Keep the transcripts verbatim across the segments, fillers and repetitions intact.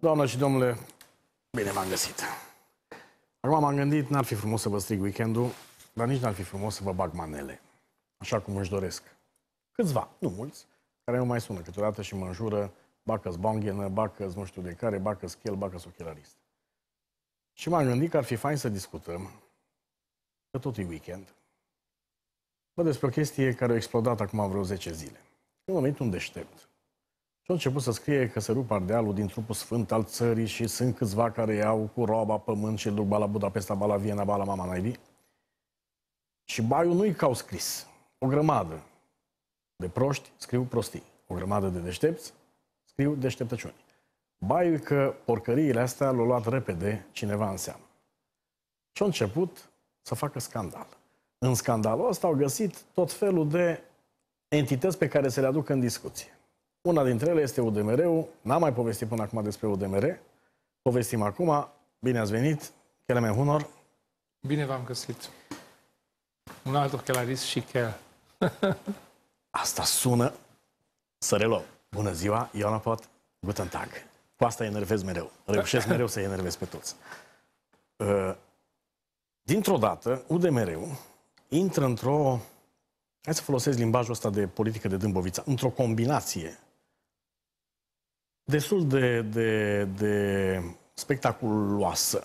Doamnă și domnule, bine v-am găsit. Acum m-am gândit, n-ar fi frumos să vă strig weekendul, dar nici n-ar fi frumos să vă bag manele, așa cum își doresc. Câțiva, nu mulți, care nu mai sună câteodată și mă înjură, bacă-s banghenă, bacă-s nu știu de care, bacă-s chel, bacă-s ochelarist. Și m-am gândit că ar fi fain să discutăm, că tot e weekend, bă, despre o chestie care a explodat acum vreo zece zile. Când a venit un deștept și a început să scrie că se rup Ardealul din trupul sfânt al țării și sunt câțiva care iau cu roaba pământ și îl duc ba la Budapesta, ba la Viena, ba la mama naibii. Și baiul nu-i că au scris. O grămadă de proști scriu prostii. O grămadă de deștepți scriu deșteptăciuni. Baiul că porcăriile astea l-au luat repede cineva în seamă. Și a început să facă scandal. În scandalul ăsta au găsit tot felul de entități pe care se le aduc în discuție. Una dintre ele este U D M R-ul. N-am mai povestit până acum despre U D M R. Povestim acum. Bine ați venit. Kelemen Hunor. Bine v-am găsit. Un alt ochelarist și chel. Asta sună să reluăm. Bună ziua, Ioana Pot. Guten Tag. Cu asta enervez mereu. Reușesc mereu să enervez pe toți. Uh, Dintr-o dată, U D M R-ul intră într-o... Hai să folosesc limbajul ăsta de politică de Dâmbovița. Într-o combinație destul de, de, de spectaculoasă.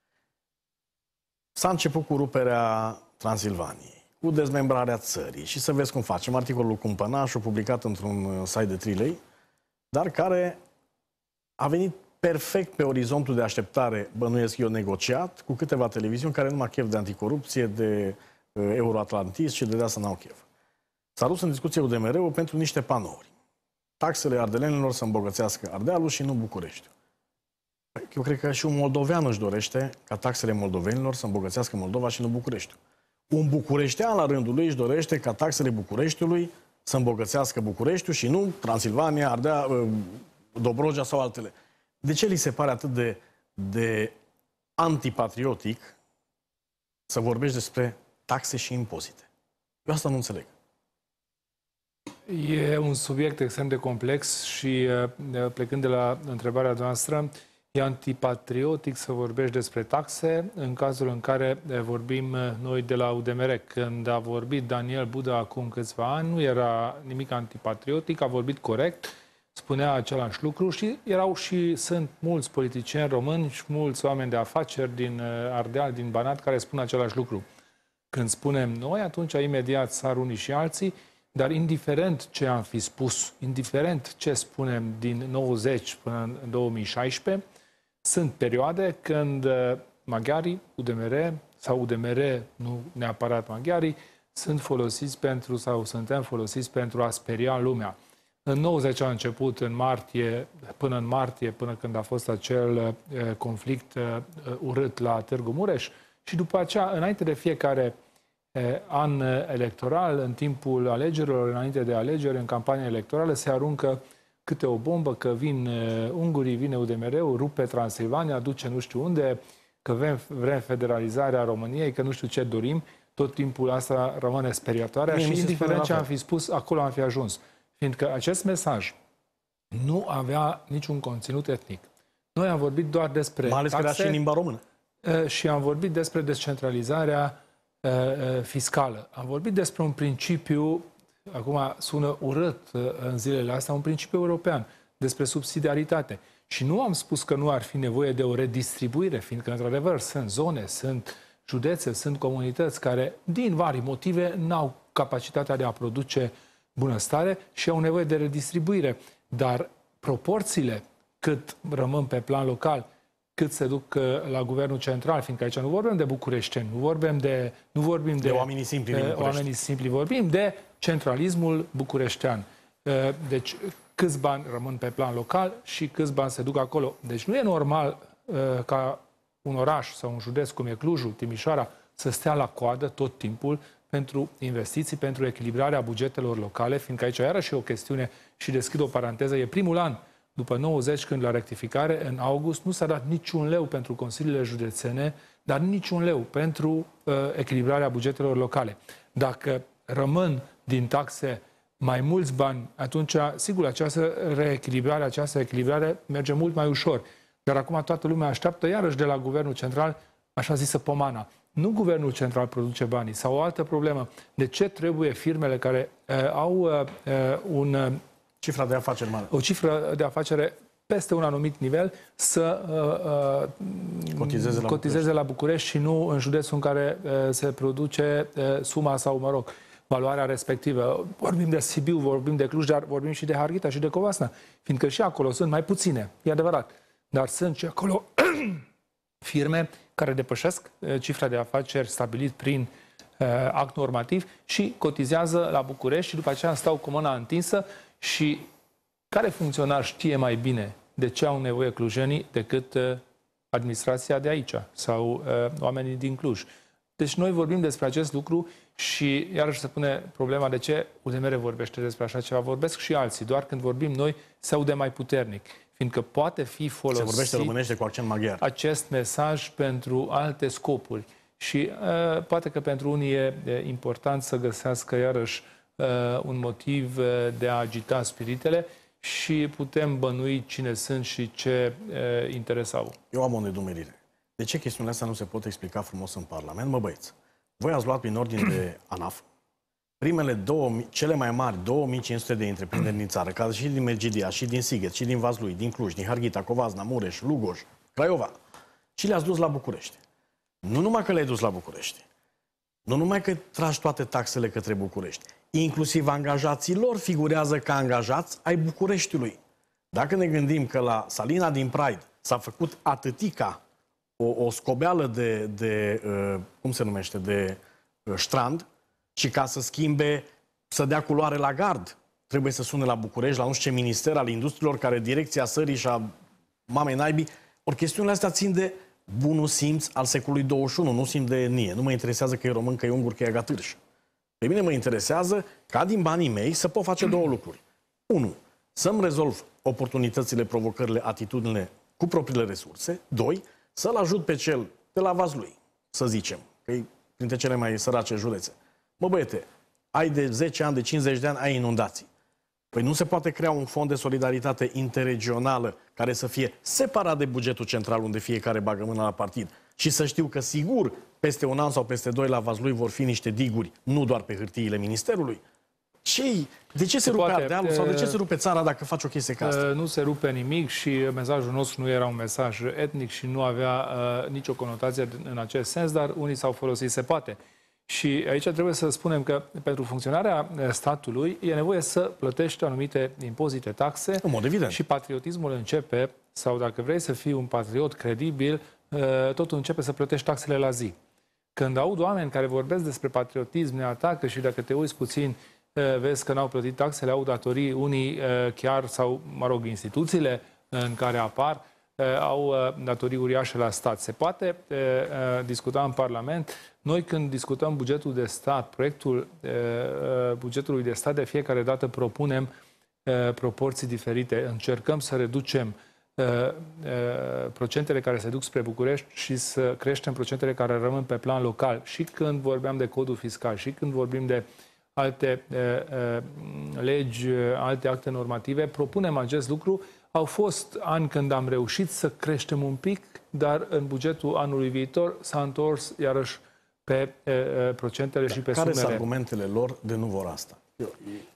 S-a început cu ruperea Transilvaniei, cu dezmembrarea țării și să vezi cum facem. Articolul Cumpănașul, publicat într-un site de trei lei, dar care a venit perfect pe orizontul de așteptare, bănuiesc eu, negociat, cu câteva televiziuni care nu mai chef de anticorupție, de uh, euroatlantism și de de asta n-au chef. S-a dus în discuție U D M R-ul pentru niște panouri. Taxele ardelenilor să îmbogățească Ardealul și nu Bucureștiul. Eu cred că și un moldovean își dorește ca taxele moldovenilor să îmbogățească Moldova și nu Bucureștiul. Un bucureștean la rândul lui își dorește ca taxele Bucureștiului să îmbogățească Bucureștiul și nu Transilvania, Ardeal, Dobrogea sau altele. De ce li se pare atât de, de antipatriotic să vorbești despre taxe și impozite? Eu asta nu înțeleg. E un subiect extrem de complex și, plecând de la întrebarea noastră, e antipatriotic să vorbești despre taxe în cazul în care vorbim noi de la U D M R. Când a vorbit Daniel Buda acum câțiva ani, nu era nimic antipatriotic, a vorbit corect, spunea același lucru și erau și sunt mulți politicieni români și mulți oameni de afaceri din Ardeal, din Banat, care spun același lucru. Când spunem noi, atunci imediat sar unii și alții, dar indiferent ce am fi spus, indiferent ce spunem din nouăzeci până în două mii șaisprezece, sunt perioade când maghiarii, U D M R sau U D M R, nu neapărat maghiarii, sunt folosiți pentru sau suntem folosiți pentru a speria lumea. În nouăzeci a început, în martie, până în martie, până când a fost acel uh, conflict uh, urât la Târgu Mureș și după aceea, înainte de fiecare uh, an electoral, în timpul alegerilor, înainte de alegeri, în campania electorală, se aruncă câte o bombă, că vin uh, ungurii, vine U D M R-ul, rupe Transilvania, duce nu știu unde, că vrem, vrem federalizarea României, că nu știu ce dorim, tot timpul asta rămâne speriatoare și indiferent ce am fi spus, acolo am fi ajuns. Fiindcă acest mesaj nu avea niciun conținut etnic. Noi am vorbit doar despre mai ales că era și în limba română. Și am vorbit despre descentralizarea fiscală. Am vorbit despre un principiu, acum sună urât în zilele astea, un principiu european, despre subsidiaritate. Și nu am spus că nu ar fi nevoie de o redistribuire, fiindcă, într-adevăr, sunt zone, sunt județe, sunt comunități care, din vari motive, n-au capacitatea de a produce bunăstare și au nevoie de redistribuire. Dar proporțiile cât rămân pe plan local, cât se duc la guvernul central, fiindcă aici nu vorbim de bucureșteni, nu vorbim de, nu vorbim de, de oamenii simpli din București. Oamenii simpli, vorbim de centralismul bucureștean. Deci câți bani rămân pe plan local și câți bani se duc acolo. Deci nu e normal ca un oraș sau un județ cum e Clujul, Timișoara, să stea la coadă tot timpul pentru investiții, pentru echilibrarea bugetelor locale, fiindcă aici iarăși e o chestiune și deschid o paranteză, e primul an după nouăzeci când la rectificare, în august, nu s-a dat niciun leu pentru consiliile județene, dar niciun leu pentru uh, echilibrarea bugetelor locale. Dacă rămân din taxe mai mulți bani, atunci, sigur, această reechilibrare, această echilibrare merge mult mai ușor. Iar acum toată lumea așteaptă iarăși de la guvernul central, așa zisă pomana. Nu guvernul central produce banii sau o altă problemă. De ce trebuie firmele care uh, au uh, un, uh, cifra de afaceri mare. o cifră de afacere peste un anumit nivel să uh, cotizeze, la, cotizeze București. la București și nu în județul în care uh, se produce uh, suma sau, mă rog, valoarea respectivă. Vorbim de Sibiu, vorbim de Cluj, dar vorbim și de Harghita și de Covasna, fiindcă și acolo sunt mai puține, e adevărat. Dar sunt și acolo firme care depășesc uh, cifra de afaceri stabilit prin uh, act normativ și cotizează la București și după aceea stau cu mâna întinsă. Și care funcționar știe mai bine de ce au nevoie clujenii decât uh, administrația de aici sau uh, oamenii din Cluj? Deci noi vorbim despre acest lucru și iarăși se pune problema de ce U D M R vorbește despre așa ceva. Vorbesc și alții, doar când vorbim noi se aude mai puternic, fiindcă poate fi folosit se vorbește românește cu accent maghiar. Acest mesaj pentru alte scopuri. Și uh, poate că pentru unii e important să găsească iarăși uh, un motiv uh, de a agita spiritele și putem bănui cine sunt și ce uh, interes au. Eu am o nedumerire. De ce chestiunile astea nu se pot explica frumos în Parlament? Mă băieți, voi ați luat prin ordine de ANAF primele două, cele mai mari două mii cinci sute de întreprinderi din țară, ca și din Mergidia, și din Sighet, și din Vaslui, din Cluj, din Harghita, Covasna, Mureș, Lugoj, Craiova, și le-ați dus la București. Nu numai că le-ai dus la București, nu numai că tragi toate taxele către București, inclusiv angajații lor figurează ca angajați ai Bucureștiului. Dacă ne gândim că la Salina din Pride s-a făcut atâtica o, o scobeală de, de uh, cum se numește, de uh, strand, și ca să schimbe, să dea culoare la gard, trebuie să sune la București, la nu știu ce minister al industriilor, care direcția sării și a mamei naibii. Ori chestiunile astea țin de bunul simț al secolului douăzeci și unu, nu simt de etnie. Nu mă interesează că e român, că e ungur, că e gatârș. Pe mine mă interesează ca din banii mei să pot face două lucruri. Unu, să-mi rezolv oportunitățile, provocările, atitudinile cu propriile resurse. Doi, să-l ajut pe cel de la Vaslui, să zicem, că e printre cele mai sărace județe. Mă băiete, ai de zece ani, de cincizeci de ani, ai inundații. Păi nu se poate crea un fond de solidaritate interregională care să fie separat de bugetul central, unde fiecare bagă mâna la partid. Și să știu că sigur, peste un an sau peste doi la Vaslui vor fi niște diguri, nu doar pe hârtiile ministerului. Ce-i? De ce se, se rupe poate, Ardealul sau de ce se rupe țara dacă faci o chestie ca asta? Nu se rupe nimic și mesajul nostru nu era un mesaj etnic și nu avea uh, nicio conotație în acest sens, dar unii s-au folosit, se poate. Și aici trebuie să spunem că pentru funcționarea statului e nevoie să plătești anumite impozite, taxe. În mod evident. Și patriotismul începe, sau dacă vrei să fii un patriot credibil, totul începe să plătești taxele la zi. Când aud oameni care vorbesc despre patriotism, ne atacă și dacă te uiți puțin, vezi că n-au plătit taxele, au datorii, unii chiar, sau, mă rog, instituțiile în care apar, au datorii uriașe la stat. Se poate discuta în Parlament. Noi când discutăm bugetul de stat, proiectul bugetului de stat, de fiecare dată propunem proporții diferite. Încercăm să reducem procentele care se duc spre București și să creștem procentele care rămân pe plan local. Și când vorbeam de codul fiscal, și când vorbim de alte legi, alte acte normative, propunem acest lucru. Au fost ani când am reușit să creștem un pic, dar în bugetul anului viitor s-a întors iarăși pe e, e, procentele dar și pe care sumele. Care sunt argumentele lor de nu vor asta? Eu,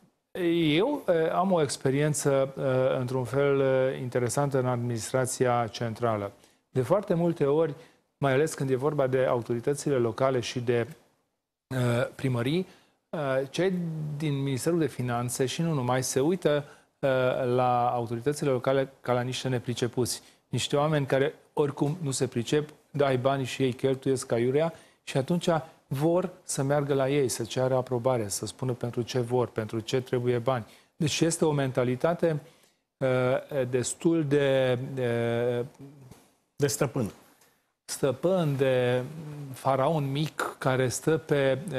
Eu e, am o experiență, e, într-un fel, e, interesantă în administrația centrală. De foarte multe ori, mai ales când e vorba de autoritățile locale și de e, primării, e, cei din Ministerul de Finanțe și nu numai se uită la autoritățile locale ca la niște nepricepuți. Niște oameni care oricum nu se pricep, dai banii și ei cheltuiesc ca iurea și atunci vor să meargă la ei, să ceară aprobare, să spună pentru ce vor, pentru ce trebuie bani. Deci este o mentalitate uh, destul de... De, de stăpân. Stăpân, de faraon mic care stă pe e,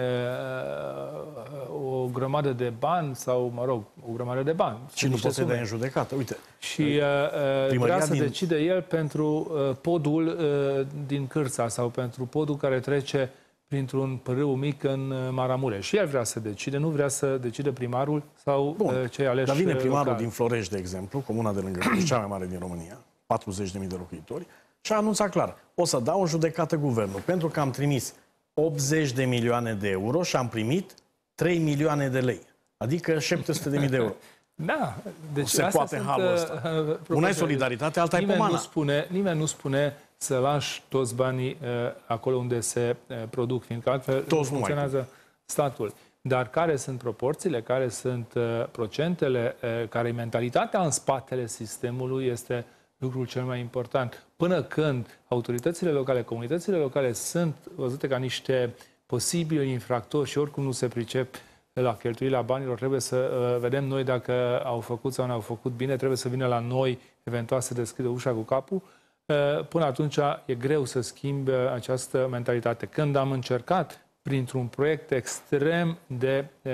o grămadă de bani sau, mă rog, o grămadă de bani. Și nu poate de în judecată, uite. Și e, vrea să din... decide el pentru e, podul e, din Cârța sau pentru podul care trece printr-un pârâu mic în Maramureș. Și el vrea să decide, nu vrea să decide primarul sau Bun. cei aleși Dar vine primarul local. din Florești, de exemplu, comuna de lângă Cluj, cea mai mare din România, patruzeci de mii de locuitori, și a anunțat clar, o să dau în judecată guvernul, pentru că am trimis optzeci de milioane de euro și am primit trei milioane de lei, adică șapte sute de mii de euro. Da, deci se poate în halul ăsta. Uh, Una e solidaritate, alta e pomana. Nu spune, nimeni nu spune să lași toți banii uh, acolo unde se uh, produc, fiindcă altfel toți nu funcționează statul. Dar care sunt proporțiile, care sunt uh, procentele, uh, care e mentalitatea în spatele sistemului este lucrul cel mai important. Până când autoritățile locale, comunitățile locale sunt văzute ca niște posibili infractori și oricum nu se pricep la cheltuirea banilor, trebuie să uh, vedem noi dacă au făcut sau nu au făcut bine, trebuie să vină la noi, eventual să deschidă ușa cu capul. Uh, până atunci e greu să schimbe această mentalitate. Când am încercat, printr-un proiect extrem de... Uh,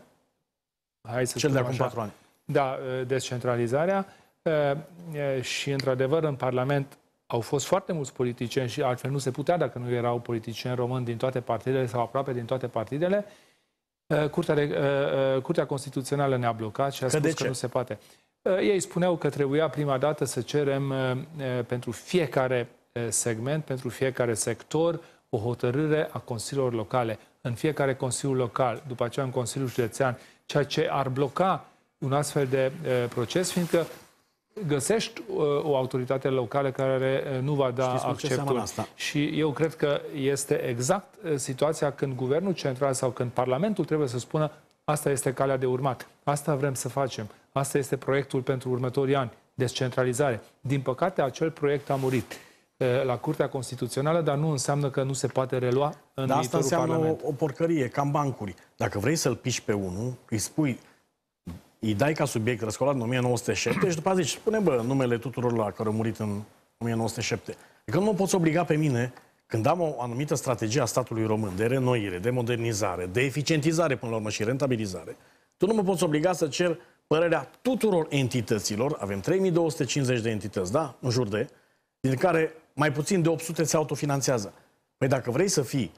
hai să Cel de acum așa, patru ani. Da, uh, descentralizarea uh, uh, și, într-adevăr, în Parlament au fost foarte mulți politicieni și altfel nu se putea dacă nu erau politicieni români din toate partidele sau aproape din toate partidele. Curtea, de, Curtea Constituțională ne-a blocat și a spus că nu se poate. Ei spuneau că trebuia prima dată să cerem pentru fiecare segment, pentru fiecare sector, o hotărâre a consiliilor locale. În fiecare consiliu local, după aceea în Consiliul Județean, ceea ce ar bloca un astfel de proces, fiindcă găsești o autoritate locală care nu va da acceptul. Și eu cred că este exact situația când guvernul central sau când Parlamentul trebuie să spună asta este calea de urmat, asta vrem să facem, asta este proiectul pentru următorii ani, descentralizare. Din păcate, acel proiect a murit la Curtea Constituțională, dar nu înseamnă că nu se poate relua în dar viitorul asta înseamnă Parlament. o, o porcărie, ca în bancuri. Dacă vrei să-l piși pe unul, îi spui, îi dai ca subiect răscolat în o mie nouă sute șapte și după aceea zici, spune bă, numele tuturor la care au murit în o mie nouă sute șapte. Adică nu mă poți obliga pe mine, când am o anumită strategie a statului român de reînnoire, de modernizare, de eficientizare până la urmă și rentabilizare, tu nu mă poți obliga să cer părerea tuturor entităților, avem trei mii două sute cincizeci de entități, da? În jur de, din care mai puțin de opt sute se autofinanțează. Păi dacă vrei să fii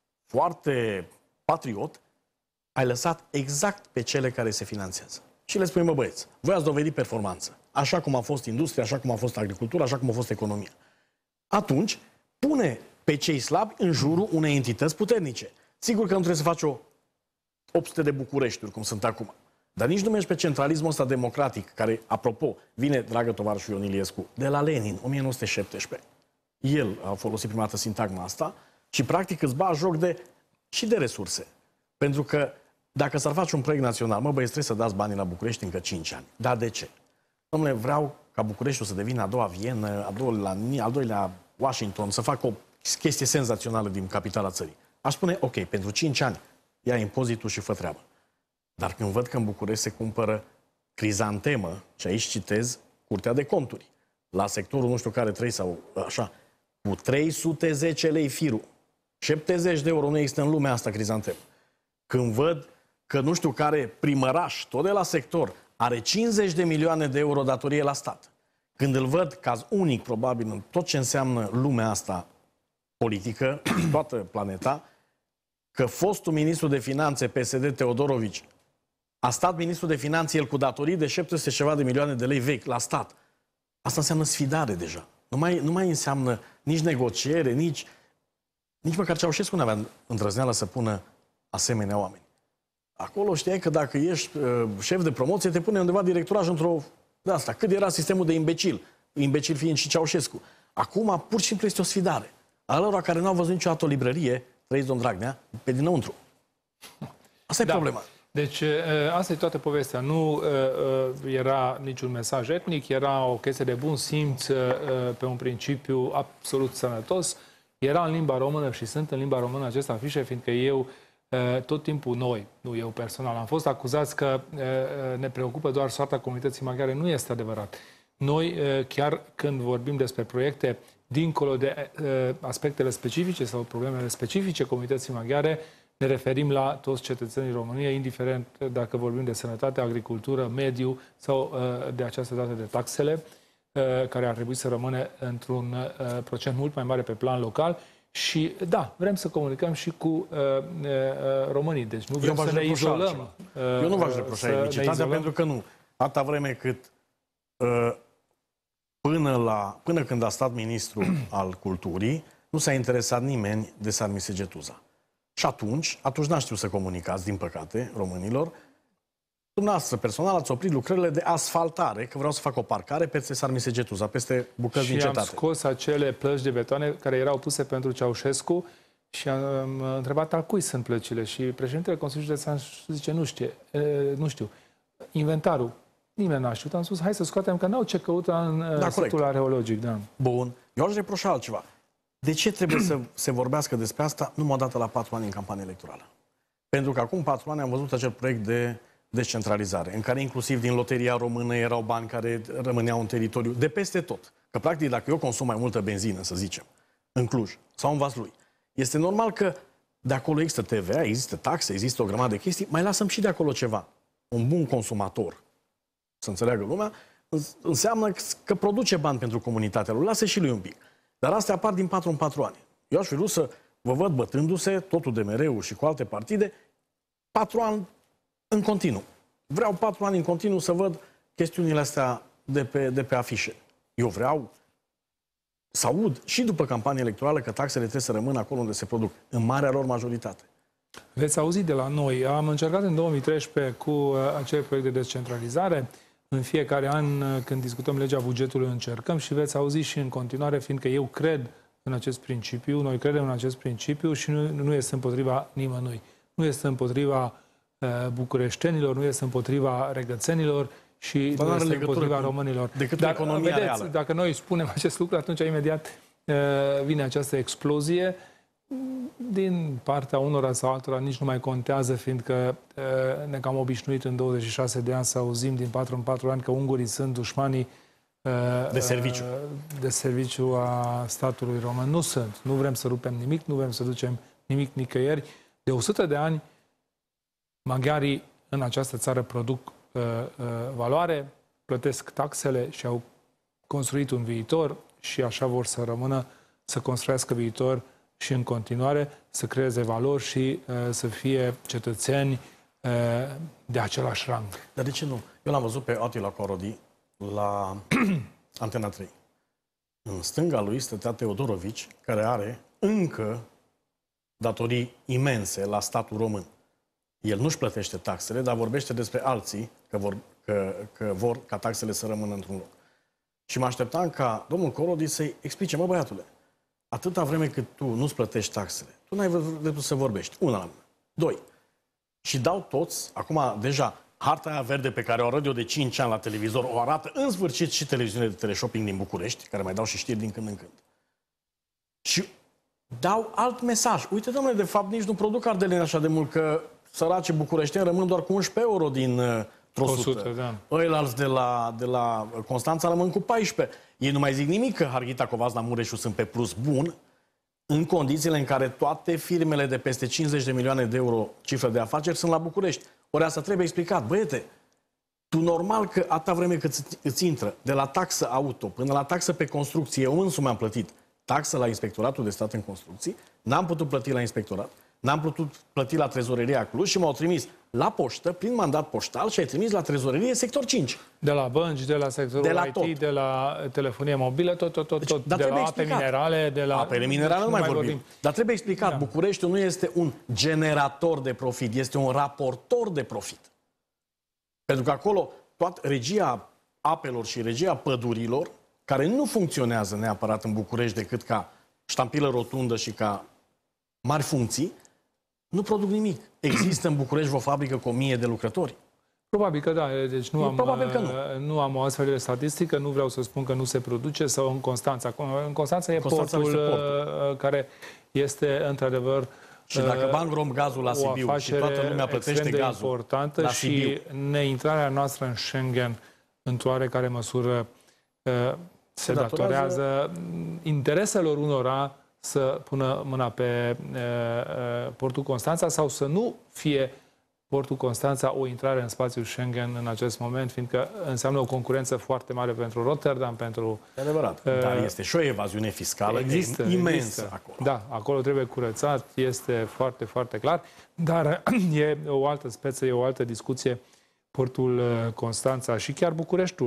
foarte patriot, ai lăsat exact pe cele care se finanțează. Și le spui, mă băieți, voi ați dovedit performanță. Așa cum a fost industria, așa cum a fost agricultura, așa cum a fost economia. Atunci, pune pe cei slabi în jurul unei entități puternice. Sigur că nu trebuie să faci o opt sute de Bucureștiuri, cum sunt acum. Dar nici nu mergi pe centralismul ăsta democratic, care, apropo, vine, dragă tovarășul Ion Iliescu, de la Lenin, o mie nouă sute șaptesprezece. El a folosit prima dată sintagma asta și, practic, îți bagi joc de, și de resurse. Pentru că dacă s-ar face un proiect național, mă băieți, trebuie să dați banii la București încă cinci ani. Dar de ce? Dom'le, vreau ca Bucureștiul să devină a doua Vienă, a doua, al doilea Washington, să facă o chestie senzațională din capitala țării. Aș spune, ok, pentru cinci ani ia impozitul și fă treabă. Dar când văd că în București se cumpără crizantemă, și aici citez Curtea de Conturi, la sectorul nu știu care trei sau așa, cu trei sute zece lei firul, șaptezeci de euro, nu există în lumea asta crizantemă. Când văd că nu știu care primăraș, tot de la sector, are cincizeci de milioane de euro datorie la stat. Când îl văd, caz unic probabil în tot ce înseamnă lumea asta politică, toată planeta, că fostul ministru de finanțe P S D Teodorovici a stat ministru de finanțe, el cu datorii de șapte sute ceva de milioane de lei vechi la stat. Asta înseamnă sfidare deja. Nu mai, nu mai înseamnă nici negociere, nici, nici măcar Ceaușescu nu avea îndrăzneală să pună asemenea oameni. Acolo știai că dacă ești uh, șef de promoție, te pune undeva directoraj într-o... De asta. Cât era sistemul de imbecil? Imbecil fiind și Ceaușescu. Acum, pur și simplu, este o sfidare. A lor care nu au văzut niciodată o librărie, trăiți, domn Dragnea, pe dinăuntru. Asta e da. problema. Deci, asta e toată povestea. Nu era niciun mesaj etnic, era o chestie de bun simț pe un principiu absolut sănătos. Era în limba română și sunt în limba română aceste afișe, fiindcă eu, tot timpul noi, nu eu personal, am fost acuzați că ne preocupă doar soarta comunității maghiare. Nu este adevărat. Noi, chiar când vorbim despre proiecte, dincolo de aspectele specifice sau problemele specifice comunității maghiare, ne referim la toți cetățenii României, indiferent dacă vorbim de sănătate, agricultură, mediu sau de această dată de taxele, care ar trebui să rămână într-un procent mult mai mare pe plan local. Și da, vrem să comunicăm și cu uh, uh, românii, deci nu vrem să ne izolăm. Uh, Eu nu v-aș reproșa etnicitatea pentru că nu. Atâta vreme cât uh, până, la, până când a stat ministru al culturii, nu s-a interesat nimeni de Sarmisegetuza. Și atunci, atunci n-a știut să comunicați, din păcate, românilor. Dumneavoastră, personal, ați oprit lucrările de asfaltare, că vreau să fac o parcare peste Sarmisegetuza, peste bucăți din cetate. Și am scos acele plăci de betoane care erau puse pentru Ceaușescu și am întrebat al cui sunt plăcile. Și președintele Consiliului Județean zice, nu știe, e, nu știu, inventarul. Nimeni n-a știut. Am spus, hai să scoatem, că n-au ce căuta în da, situl arheologic. Da. Bun. Eu aș reproșa altceva. De ce trebuie să se vorbească despre asta numai o dată la patru ani în campanie electorală? Pentru că acum patru ani am văzut acel proiect de descentralizare, în care inclusiv din loteria română erau bani care rămâneau în teritoriu, de peste tot. Că practic dacă eu consum mai multă benzină, să zicem, în Cluj sau în Vaslui, este normal că de acolo există T V A, există taxe, există o grămadă de chestii, mai lasăm și de acolo ceva. Un bun consumator, să înțeleagă lumea, înseamnă că produce bani pentru comunitatea lui. Lasă și lui un pic. Dar astea apar din patru în patru ani. Eu aș fi vrut să vă văd bătându-se, totul de mereu și cu alte partide, patru ani în continuu. Vreau patru ani în continuu să văd chestiunile astea de pe, de pe afișe. Eu vreau să aud și după campanie electorală că taxele trebuie să rămână acolo unde se produc, în marea lor majoritate. Veți auzi de la noi. Am încercat în două mii treisprezece cu acel proiect de descentralizare. În fiecare an, când discutăm legea bugetului, încercăm și veți auzi și în continuare, fiindcă eu cred în acest principiu, noi credem în acest principiu și nu, nu este împotriva nimănui. Nu este împotriva uh, bucureștenilor, nu este împotriva regățenilor și Dar nu este împotriva cu, românilor. Decât Dar, economia vedeți, reală. Dacă noi spunem acest lucru, atunci imediat uh, vine această explozie. Din partea unora sau altora nici nu mai contează, fiindcă uh, ne cam obișnuit în douăzeci și șase de ani să auzim din patru în patru ani că ungurii sunt dușmanii uh, de serviciu. Uh, de serviciu a statului român. Nu sunt. Nu vrem să rupem nimic, nu vrem să ducem nimic nicăieri. De o sută de ani maghiarii în această țară produc uh, uh, valoare, plătesc taxele și au construit un viitor și așa vor să rămână, să construiască viitor și în continuare să creeze valori și uh, să fie cetățeni uh, de același rang. Dar de ce nu? Eu l-am văzut pe Attila Corodi la Antena trei. În stânga lui stătea Teodorovici, care are încă datorii imense la statul român. El nu-și plătește taxele, dar vorbește despre alții că vor, că, că vor ca taxele să rămână într-un loc. Și mă așteptam ca domnul Corodi să-i explice, mă băiatule, atâta vreme cât tu nu-ți plătești taxele, tu n-ai dreptul să vorbești. Una la mână. Doi. Și dau toți, acum deja, harta aia verde pe care o arăt eu de cinci ani la televizor, o arată în sfârșit și televiziunile de teleshopping din București, care mai dau și știri din când în când. Și dau alt mesaj. Uite, domnule, de fapt nici nu produc ardeleeni așa de mult, că săraci bucureșteni rămân doar cu unsprezece euro din uh, o sută. Da. Ăilalți de la, de la Constanța rămân cu paisprezece. Ei nu mai zic nimic că Harghita, Covasna, Mureșu sunt pe plus bun, în condițiile în care toate firmele de peste cincizeci de milioane de euro cifră de afaceri sunt la București. Ori asta trebuie explicat. Băiete, tu normal că atâta vreme cât îți intră de la taxă auto până la taxă pe construcție, eu însumi am plătit taxă la Inspectoratul de Stat în Construcții, n-am putut plăti la inspectorat, n-am putut plăti la Trezoreria Cluj și m-au trimis la poștă, prin mandat poștal, și ai trimis la Trezorerie sector cinci. De la bănci, de la sectorul de la I T, tot. de la telefonie mobilă, tot, tot, tot, deci, tot. De la ape explicat. minerale, de la... Apele minerale deci nu mai vorbim. vorbim. Dar trebuie explicat, da. Bucureștiul nu este un generator de profit, este un raportor de profit. Pentru că acolo toată regia apelor și regia pădurilor, care nu funcționează neapărat în București decât ca ștampilă rotundă și ca mari funcții, nu produc nimic. Există în București o fabrică cu o mie de lucrători? Probabil că da. Deci nu, am, Probabil că nu. nu am o astfel de statistică, nu vreau să spun că nu se produce, sau în Constanța. În Constanța e Constanța portul, este portul care este într-adevăr și dacă bani rom gazul la Sibiu și toată lumea plătește gazul importantă la și Sibiu. neintrarea noastră în Schengen într-o oarecare măsură se, se datorează, datorează intereselor unora să pună mâna pe uh, portul Constanța sau să nu fie portul Constanța o intrare în spațiul Schengen în acest moment, fiindcă înseamnă o concurență foarte mare pentru Rotterdam, pentru... E adevărat, uh, dar este și o evaziune fiscală există, imensă există. acolo. Da, acolo trebuie curățat, este foarte, foarte clar, dar e o altă speță, e o altă discuție, portul Constanța și chiar Bucureștiul.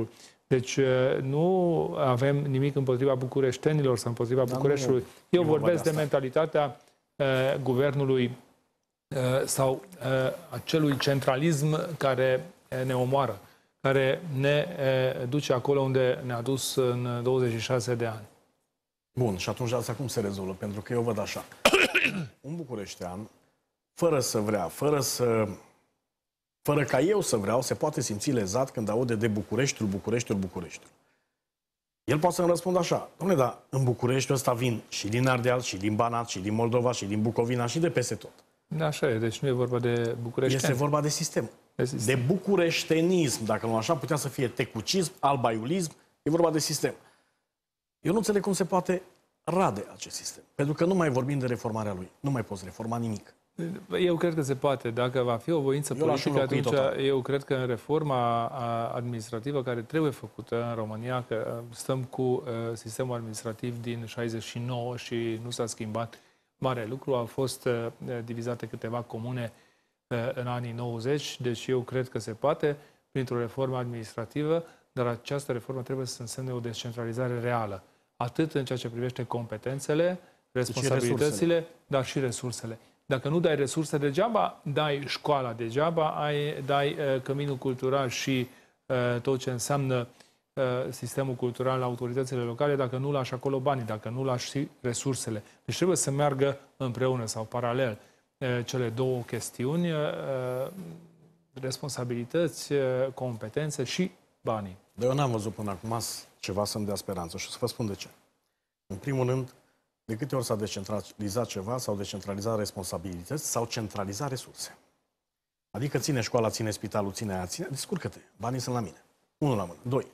Deci nu avem nimic împotriva bucureștenilor sau împotriva Dar Bucureștiului. nu, Eu nu vorbesc de asta. mentalitatea uh, guvernului uh, sau uh, acelui centralism care ne omoară, care ne uh, duce acolo unde ne-a dus în douăzeci și șase de ani. Bun, și atunci asta cum se rezolvă? Pentru că eu văd așa. Un bucureștean, fără să vrea, fără să... Fără ca eu să vreau, se poate simți lezat când aude de Bucureștiul, Bucureștiul, Bucureștiul. El poate să-mi răspundă așa: dom'le, dar în Bucureștiul ăsta vin și din Ardeal, și din Banat, și din Moldova, și din Bucovina, și de peste tot. Așa e, deci nu e vorba de bucureșteni. Este vorba de sistem. De sistem. De bucureștenism, dacă nu așa, putea să fie tecucism, albaiulism, e vorba de sistem. Eu nu înțeleg cum se poate rade acest sistem. Pentru că nu mai vorbim de reformarea lui. Nu mai poți reforma nimic. Eu cred că se poate. Dacă va fi o voință Eu l-aș politică, înlocui atunci total. eu cred că în reforma administrativă care trebuie făcută în România, că stăm cu uh, sistemul administrativ din șaizeci și nouă și nu s-a schimbat mare lucru, au fost uh, divizate câteva comune uh, în anii nouăzeci, deci eu cred că se poate printr-o reformă administrativă, dar această reformă trebuie să însemne o descentralizare reală, atât în ceea ce privește competențele, responsabilitățile, dar și resursele. Dacă nu dai resurse degeaba, dai școala degeaba, ai, dai uh, căminul cultural și uh, tot ce înseamnă uh, sistemul cultural la autoritățile locale, dacă nu lași acolo banii, dacă nu lași și resursele. Deci trebuie să meargă împreună sau paralel uh, cele două chestiuni, uh, responsabilități, uh, competențe și banii. Dar eu n-am văzut până acum ceva să-mi dea speranță și o să vă spun de ce. În primul rând, de câte ori s-a descentralizat ceva, s-au descentralizat responsabilități, s-au centralizat resurse. Adică ține școala, ține spitalul, ține aia, ține... Descurcă-te, banii sunt la mine. Unul la mână. Doi.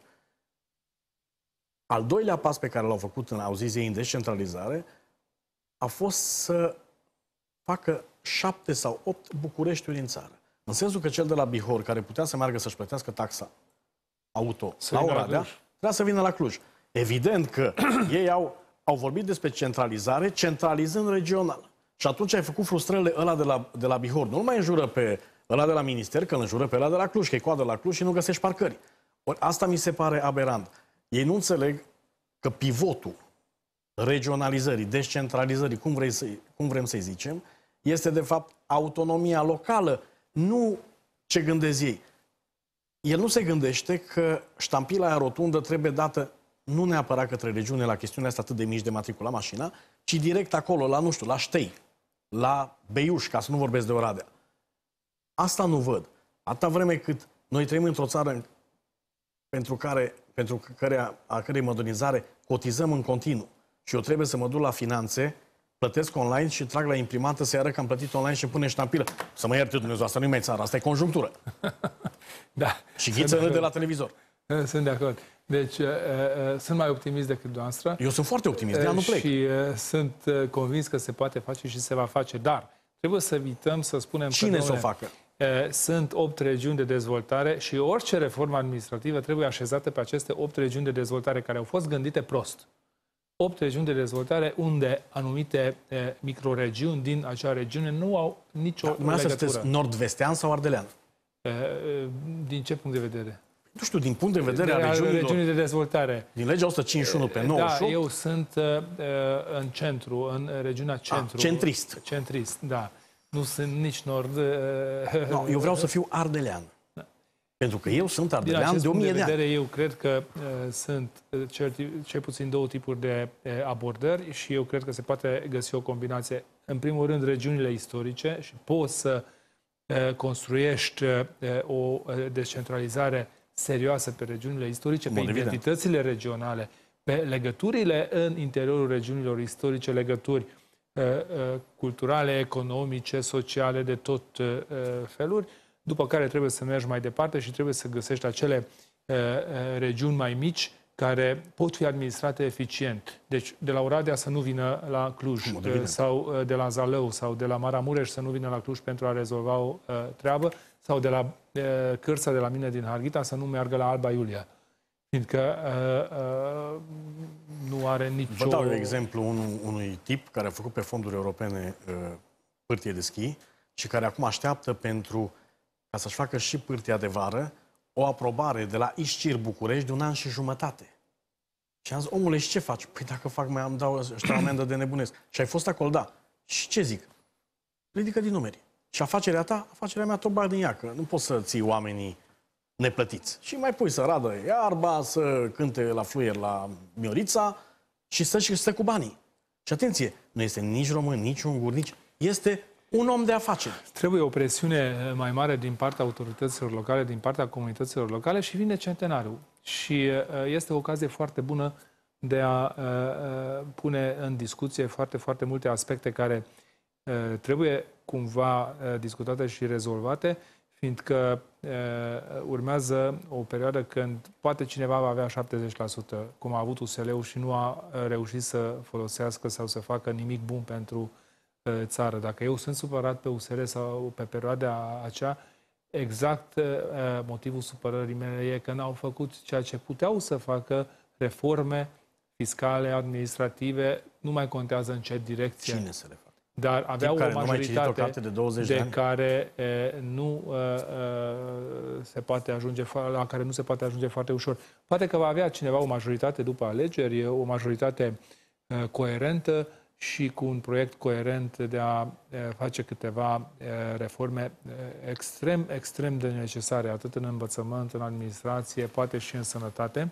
Al doilea pas pe care l-au făcut în auzizie în descentralizare a fost să facă șapte sau opt Bucureștiuri în țară. În sensul că cel de la Bihor, care putea să meargă să-și plătească taxa auto Să la vină la Oradea, Cluj. trebuia să vină la Cluj. Evident că ei au, au vorbit despre centralizare, centralizând regional. Și atunci ai făcut frustrările ăla de la, de la Bihor. Nu-l mai înjură pe ăla de la minister, că îl înjură pe ăla de la Cluj, că e coadă la Cluj și nu găsești parcări. Ori asta mi se pare aberant. Ei nu înțeleg că pivotul regionalizării, descentralizării, cum, vrei să, cum vrem să-i zicem, este de fapt autonomia locală, nu ce gândesc ei. El nu se gândește că ștampila aia rotundă trebuie dată nu neapărat către regiune la chestiunea asta atât de mici de matricula mașina, ci direct acolo, la, nu știu, la Ștei, la Beiuș, ca să nu vorbesc de Oradea. Asta nu văd. Atâta vreme cât noi trăim într-o țară pentru care, pentru care, a cărei modernizare cotizăm în continuu și eu trebuie să mă duc la finanțe, plătesc online și trag la imprimantă să-i arăt că am plătit online și îmi pune ștampilă. Să mă ierte Dumnezeu, asta nu-i mai țară, asta e conjunctură. Da. Și Ghiță râde la televizor. Sunt de acord. Deci, uh, uh, sunt mai optimist decât dumneavoastră. Eu sunt foarte optimist, de-aia nu plec. Și uh, sunt uh, convins că se poate face și se va face. Dar trebuie să evităm să spunem Cine că... să o facă? Uh, sunt opt regiuni de dezvoltare și orice reformă administrativă trebuie așezată pe aceste opt regiuni de dezvoltare care au fost gândite prost. Opt regiuni de dezvoltare unde anumite uh, microregiuni din acea regiune nu au nicio Da, legătură. sunteți nord-vestean sau ardelean? Uh, uh, din ce punct de vedere? Nu știu, din punct de vedere de a regiunilor, regiunii de dezvoltare. din legea o sută cincizeci și unu pe nouăzeci și opt, Da, eu sunt uh, în centru, în regiunea centru. Ah, centrist. Centrist, da. Nu sunt nici nord... Uh, no, eu vreau să fiu ardelean. Da. Pentru că eu sunt din ardelean acest de o punct mie de de vedere, ani. eu cred că uh, sunt uh, cel, cel puțin două tipuri de uh, abordări și eu cred că se poate găsi o combinație. În primul rând, regiunile istorice și poți să uh, construiești uh, o uh, descentralizare serioasă pe regiunile istorice, pe Evident. identitățile regionale, pe legăturile în interiorul regiunilor istorice, legături uh, uh, culturale, economice, sociale, de tot uh, feluri, după care trebuie să mergi mai departe și trebuie să găsești acele uh, uh, regiuni mai mici care pot fi administrate eficient. Deci de la Oradea să nu vină la Cluj, uh, sau uh, de la Zalău, sau de la Maramureș să nu vină la Cluj pentru a rezolva o uh, treabă, sau de la uh, Cârța de la mine din Harghita să nu meargă la Alba Iulia. Fiindcă uh, uh, nu are nicio... Vă dau eu exemplu unui, unui tip care a făcut pe fonduri europene uh, pârtie de schi și care acum așteaptă pentru, ca să-și facă și pârtia de vară, o aprobare de la ISCIR București de un an și jumătate. Și am zis, omule, și ce faci? Păi dacă fac, mai am dau ăștia o amendă de nebunesc. Și ai fost acolo, da. Și ce zic? Ridică din numeri. Și afacerea ta, afacerea mea tot bag din ea, că nu poți să ții oamenii neplătiți. Și mai pui să radă iarba, să cânte la fluier la Miorița și să și stă cu banii. Și atenție, nu este nici român, nici ungur, nici... Este un om de afaceri. Trebuie o presiune mai mare din partea autorităților locale, din partea comunităților locale și vine centenarul. Și este o ocazie foarte bună de a pune în discuție foarte, foarte multe aspecte care trebuie cumva discutate și rezolvate, fiindcă urmează o perioadă când poate cineva va avea șaptezeci la sută, cum a avut U S L-ul și nu a reușit să folosească sau să facă nimic bun pentru țară. Dacă eu sunt supărat pe U S L sau pe perioada aceea, exact motivul supărării mele e că n-au făcut ceea ce puteau să facă, reforme fiscale, administrative, nu mai contează în ce direcție. Cine să le facă? Dar aveau o majoritate de, douăzeci de, de ani. care e, nu e, se poate ajunge, la care nu se poate ajunge foarte ușor. Poate că va avea cineva o majoritate după alegeri, o majoritate e, coerentă și cu un proiect coerent de a e, face câteva e, reforme e, extrem, extrem de necesare, atât în învățământ, în administrație, poate și în sănătate.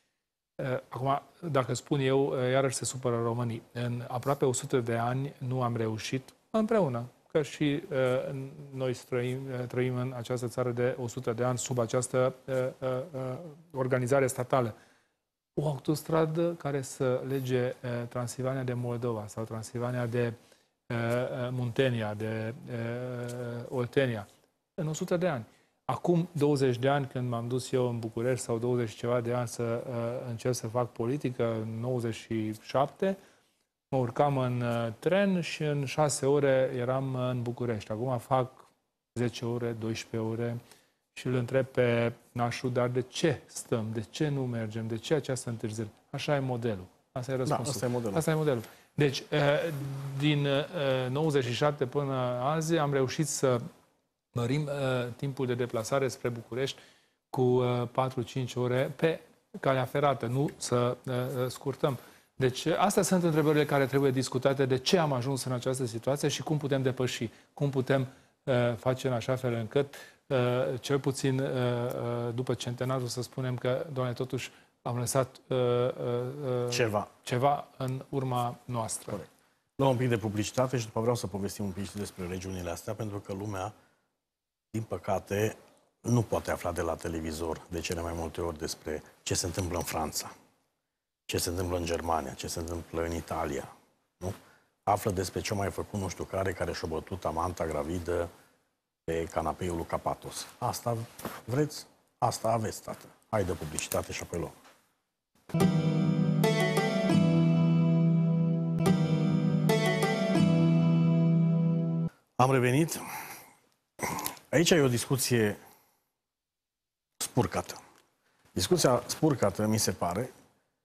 Acum, dacă spun eu, iarăși se supără românii. În aproape o sută de ani nu am reușit împreună, că și uh, noi trăim, trăim în această țară de o sută de ani sub această uh, uh, organizare statală. O autostradă care să lege uh, Transilvania de Moldova sau Transilvania de uh, Muntenia, de uh, Oltenia, în o sută de ani. Acum douăzeci de ani, când m-am dus eu în București, sau douăzeci și ceva de ani să uh, încerc să fac politică, în nouăzeci și șapte, mă urcam în uh, tren și în șase ore eram în București. Acum fac zece ore, doisprezece ore și îl întreb pe nașul, dar de ce stăm? De ce nu mergem? De ce această întârziere? Așa e modelul. Asta e răspunsul. Da, asta e modelul. Asta e modelul. Deci, uh, din uh, nouăzeci și șapte până azi am reușit să mărim uh, timpul de deplasare spre București cu uh, patru cinci ore pe calea ferată, nu să uh, scurtăm. Deci astea sunt întrebările care trebuie discutate, de ce am ajuns în această situație și cum putem depăși, cum putem uh, face în așa fel încât, uh, cel puțin uh, uh, după centenarul, să spunem că, Doamne, totuși am lăsat uh, uh, ceva. ceva în urma noastră. Corect. Luăm un pic de publicitate și după vreau să povestim un pic despre regiunile astea, pentru că lumea, din păcate, nu poate afla de la televizor de cele mai multe ori despre ce se întâmplă în Franța, ce se întâmplă în Germania, ce se întâmplă în Italia. Nu? Află despre ce mai făcut nu știu care, care și-a bătut amanta gravidă pe canapeul lui Capatos. Asta vreți? Asta aveți, tată. Hai de publicitate și apoi luăm. Am revenit. Aici e o discuție spurcată. Discuția spurcată, mi se pare,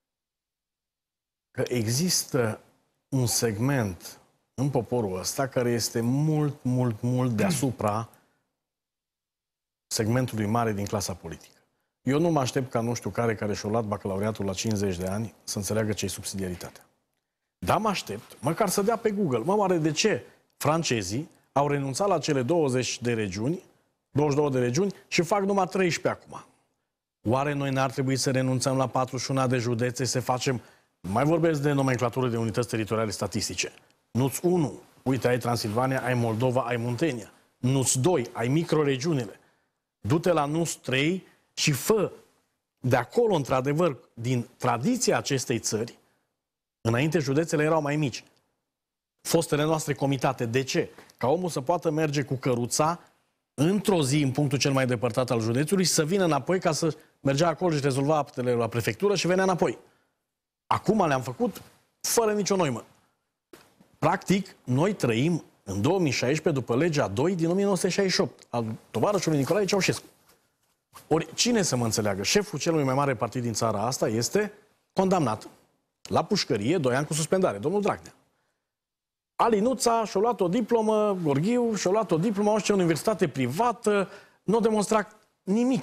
că există un segment în poporul ăsta care este mult, mult, mult deasupra segmentului mare din clasa politică. Eu nu mă aștept ca nu știu care, care și-a luat bacalaureatul la cincizeci de ani, să înțeleagă ce e subsidiaritatea. Dar mă aștept, măcar să dea pe Google, mă, oare de ce francezii au renunțat la cele douăzeci de regiuni, douăzeci și două de regiuni și fac numai treisprezece acum. Oare noi n-ar trebui să renunțăm la patruzeci și unu de județe, să facem... Mai vorbesc de nomenclatură de unități teritoriale statistice. Nu-ți unu. Uite, ai Transilvania, ai Moldova, ai Muntenia. Nu-ți doi. Ai microregiunile. Du-te la nu trei și fă de acolo, într-adevăr, din tradiția acestei țări, înainte județele erau mai mici. Fostele noastre comitate. De ce? Ca omul să poată merge cu căruța într-o zi în punctul cel mai depărtat al județului și să vină înapoi ca să mergea acolo și rezolva aptele la prefectură și venea înapoi. Acum le-am făcut fără nicio noimă. Practic, noi trăim în două mii șaisprezece după legea doi din o mie nouă sute șaizeci și opt al tovarășului Nicolae Ceaușescu. Ori, cine să mă înțeleagă? Șeful celui mai mare partid din țara asta este condamnat la pușcărie, doi ani cu suspendare, domnul Dragnea. Alinuța și-a luat o diplomă, Gorghiu și-a luat o diplomă, o universitate privată, nu a demonstrat nimic.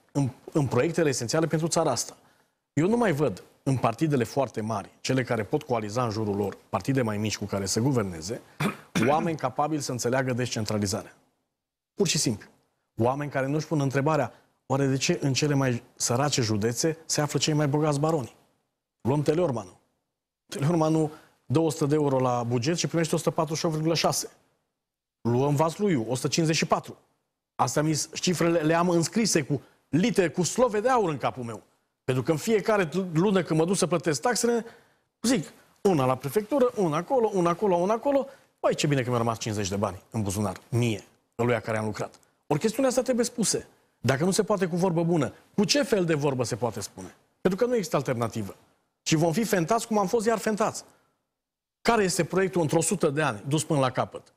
în, în proiectele esențiale pentru țara asta. Eu nu mai văd în partidele foarte mari, cele care pot coaliza în jurul lor, partide mai mici cu care să guverneze, oameni capabili să înțeleagă descentralizarea. Pur și simplu. Oameni care nu-și pun întrebarea, oare de ce în cele mai sărace județe se află cei mai bogați baroni? Luăm Teleormanul. Teleormanul dă o sută de euro la buget și primește o sută patruzeci și opt virgulă șase. Luăm Vasluiu, o sută cincizeci și patru. Astea mi cifrele le am înscrise cu litere, cu slove de aur în capul meu. Pentru că în fiecare lună când mă duc să plătesc taxele, zic, una la prefectură, una acolo, una acolo, una acolo. Păi ce bine că mi-a rămas cincizeci de bani în buzunar, mie, ăluia care am lucrat. Ori chestiunea asta trebuie spuse. Dacă nu se poate cu vorbă bună, cu ce fel de vorbă se poate spune? Pentru că nu există alternativă. Și vom fi fentați cum am fost iar fentați. Care este proiectul într-o sută de ani dus până la capăt?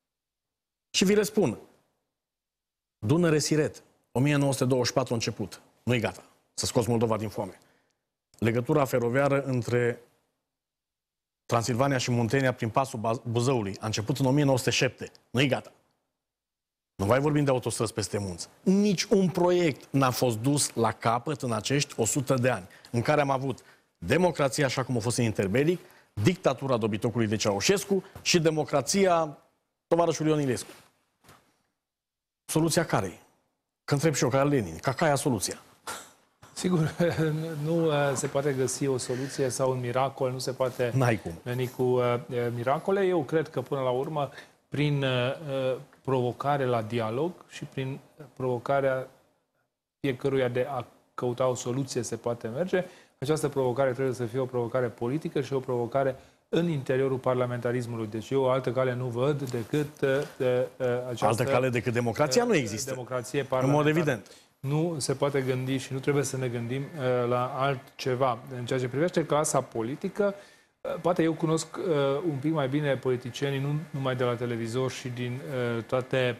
Și vi le spun. Dunăre-Siret, o mie nouă sute douăzeci și patru început. Nu-i gata. Să scoți Moldova din foame. Legătura feroviară între Transilvania și Muntenia prin pasul Buzăului a început în o mie nouă sute șapte. Nu-i gata. Nu mai vorbim de autostrăzi peste munți. Nici un proiect n-a fost dus la capăt în acești o sută de ani, în care am avut democrația așa cum a fost în interbelic, dictatura dobitocului de Ceaușescu și democrația tovarășului Ion Iliescu. Soluția care e? Că întreb și eu ca Lenin, ca care e soluția? Sigur, nu se poate găsi o soluție sau un miracol, nu se poate veni cu uh, miracole. Eu cred că până la urmă, prin uh, provocare la dialog și prin provocarea fiecăruia de a căuta o soluție se poate merge. Această provocare trebuie să fie o provocare politică și o provocare în interiorul parlamentarismului. Deci eu o altă cale nu văd decât uh, uh, această... Altă cale decât democrația uh, nu există. Democrație parlamentară. În mod evident. Nu se poate gândi și nu trebuie să ne gândim uh, la altceva. În ceea ce privește clasa politică, uh, poate eu cunosc uh, un pic mai bine politicienii, nu numai de la televizor și din uh, toate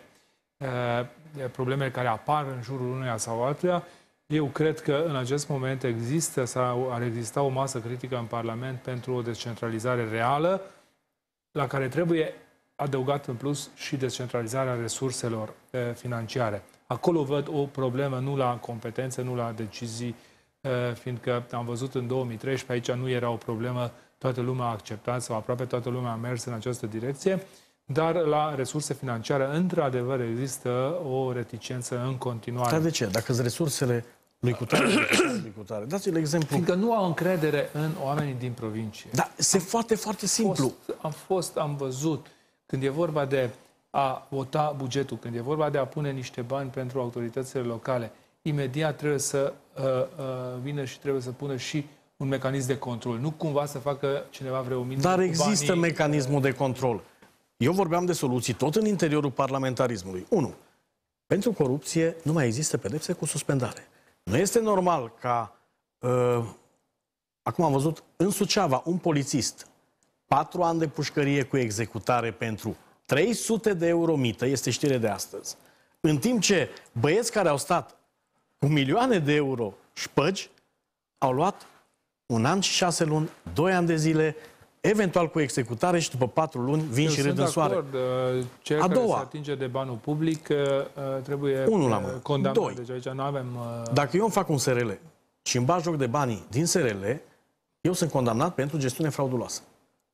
uh, problemele care apar în jurul unuia sau altuia. Eu cred că în acest moment există sau ar exista o masă critică în Parlament pentru o descentralizare reală, la care trebuie adăugat în plus și descentralizarea resurselor uh, financiare. Acolo văd o problemă, nu la competențe, nu la decizii, fiindcă am văzut în două mii treisprezece, aici nu era o problemă, toată lumea a acceptat sau aproape toată lumea a mers în această direcție, dar la resurse financiare, într-adevăr, există o reticență în continuare. Dar de ce? Dacă sunt resursele lui Cutare, lui Cutare, dați-l exemplu. Fiindcă nu au încredere în oamenii din provincie. Da, se foarte, foarte simplu. Fost, am fost, am văzut, când e vorba de a vota bugetul, când e vorba de a pune niște bani pentru autoritățile locale, imediat trebuie să uh, uh, vină și trebuie să pună și un mecanism de control. Nu cumva să facă cineva vreo minune. Dar există banii, mecanismul de control. Eu vorbeam de soluții tot în interiorul parlamentarismului. unu. Pentru corupție nu mai există pedepse cu suspendare. Nu este normal ca... Uh, acum am văzut în Suceava un polițist, patru ani de pușcărie cu executare pentru trei sute de euro mită, este știre de astăzi. În timp ce băieți care au stat cu milioane de euro șpăgi, au luat un an și șase luni, doi ani de zile, eventual cu executare și după patru luni vin și râd în soare. Cel care se atinge de banul public trebuie condamnat. Deci aici nu avem... Dacă eu îmi fac un S R L și îmi bag joc de banii din S R L, eu sunt condamnat pentru gestiune frauduloasă.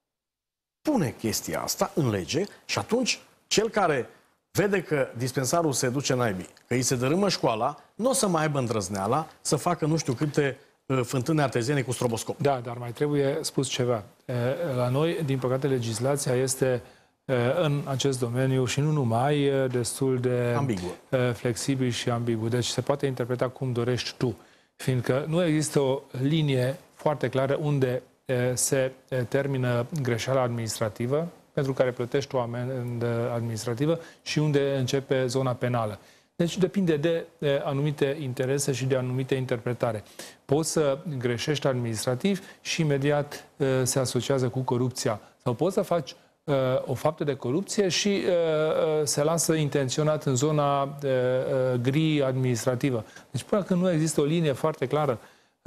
Pune chestia asta în lege și atunci cel care vede că dispensarul se duce naibii, că îi se dărâmă școala, nu o să mai aibă îndrăzneala să facă nu știu câte uh, fântâne arteziene cu stroboscop. Da, dar mai trebuie spus ceva. La noi, din păcate, legislația este în acest domeniu și nu numai destul de ambiguă, flexibil și ambigu. Deci se poate interpreta cum dorești tu, fiindcă nu există o linie foarte clară unde se termină greșeala administrativă, pentru care plătești o amendă administrativă, și unde începe zona penală. Deci depinde de anumite interese și de anumite interpretare. Poți să greșești administrativ și imediat se asociază cu corupția. Sau poți să faci o faptă de corupție și se lasă intenționat în zona gri administrativă. Deci până când nu există o linie foarte clară,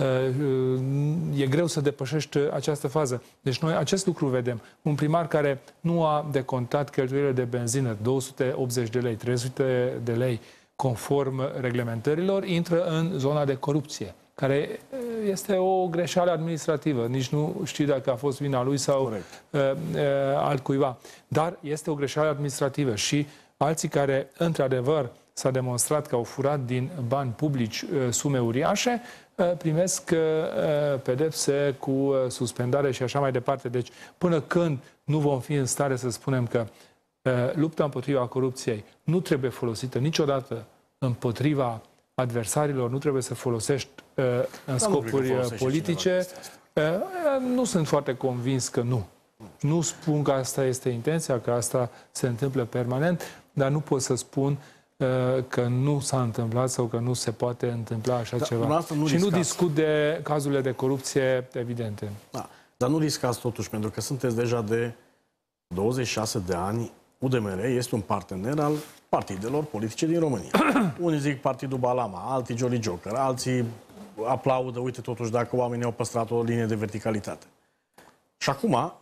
e greu să depășești această fază. Deci noi acest lucru vedem. Un primar care nu a decontat cheltuielile de benzină, două sute optzeci de lei, trei sute de lei, conform reglementărilor, intră în zona de corupție, care este o greșeală administrativă. Nici nu știu dacă a fost vina lui sau uh, uh, altcuiva. Dar este o greșeală administrativă și alții care, într-adevăr, s-a demonstrat că au furat din bani publici uh, sume uriașe, uh, primesc uh, pedepse cu uh, suspendare și așa mai departe. Deci, până când nu vom fi în stare să spunem că uh, lupta împotriva corupției nu trebuie folosită niciodată împotriva adversarilor, nu trebuie să folosești uh, în scopuri politice, uh, nu sunt foarte convins că nu. Nu spun că asta este intenția, că asta se întâmplă permanent, dar nu pot să spun uh, că nu s-a întâmplat sau că nu se poate întâmpla așa da, ceva. Nu și riscați. Nu discut de cazurile de corupție evidente. Da, dar nu riscați totuși, pentru că sunteți deja de douăzeci și șase de ani. U D M R este un partener al partidelor politice din România. Unii zic Partidul Balama, alții Jolly Joker, alții aplaudă, uite totuși dacă oamenii au păstrat o linie de verticalitate. Și acum,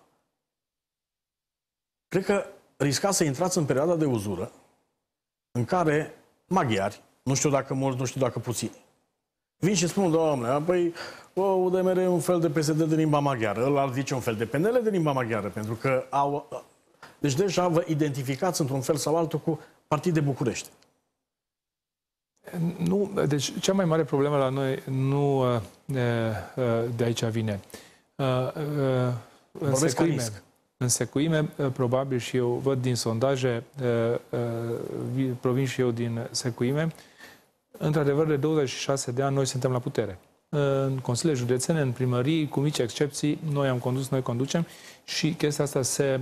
cred că riscați să intrați în perioada de uzură în care maghiari, nu știu dacă mulți, nu știu dacă puțini, vin și spun, doamne, păi U D M R e un fel de P S D de limba maghiară, ăla zice un fel de P N L de limba maghiară, pentru că au... Deci deja vă identificați într-un fel sau altul cu Partid de București. Nu, deci cea mai mare problemă la noi nu de aici vine. În secuime, în secuime, probabil și eu văd din sondaje, provin și eu din secuime, într-adevăr de douăzeci și șase de ani noi suntem la putere. În consiliile județene, în primării, cu mici excepții, noi am condus, noi conducem și chestia asta se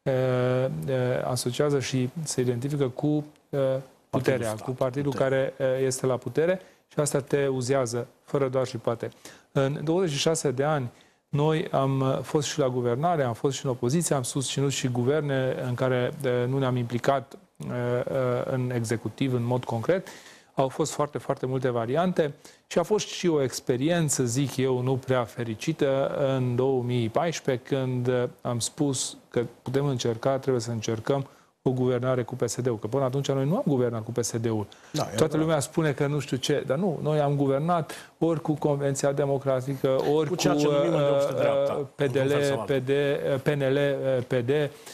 asociază și se identifică cu puterea, cu partidul care este la putere și asta te uzează, fără doar și poate. În douăzeci și șase de ani, noi am fost și la guvernare, am fost și în opoziție, am susținut și guverne în care nu ne-am implicat în executiv, în mod concret. Au fost foarte, foarte multe variante și a fost și o experiență, zic eu, nu prea fericită în două mii paisprezece, când am spus că putem încerca, trebuie să încercăm o guvernare cu P S D-ul. Că până atunci noi nu am guvernat cu P S D-ul. Da, Toată lumea spune că nu știu ce, dar nu, noi am guvernat ori cu Convenția Democratică, ori cu, cu uh, P D L, P D, P N L, P D,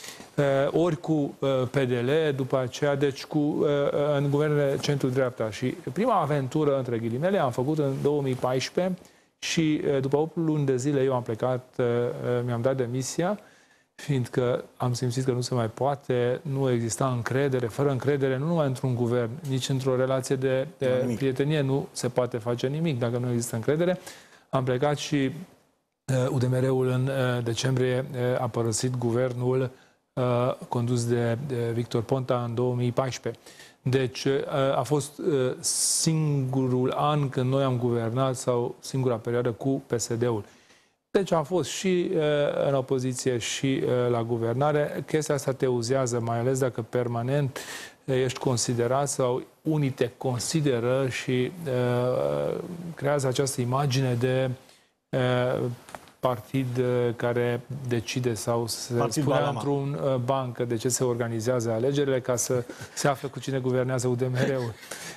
ori cu P D L, după aceea, deci cu, în guvernele centru-dreapta. Și prima aventură, între ghilimele, am făcut în două mii paisprezece și după opt luni de zile eu am plecat, mi-am dat demisia, fiindcă am simțit că nu se mai poate, nu exista încredere, fără încredere, nu numai într-un guvern, nici într-o relație de, de prietenie, nu se poate face nimic dacă nu există încredere. Am plecat și U D M R-ul în decembrie a părăsit guvernul Uh, condus de, de Victor Ponta în două mii paisprezece. Deci uh, a fost uh, singurul an când noi am guvernat sau singura perioadă cu P S D-ul. Deci am fost și uh, în opoziție și uh, la guvernare. Chestia asta te uzează, mai ales dacă permanent uh, ești considerat sau unii te consideră și uh, creează această imagine de uh, partid care decide sau se partid spune într-un banc de ce se organizează alegerile ca să se afle cu cine guvernează U D M R-ul.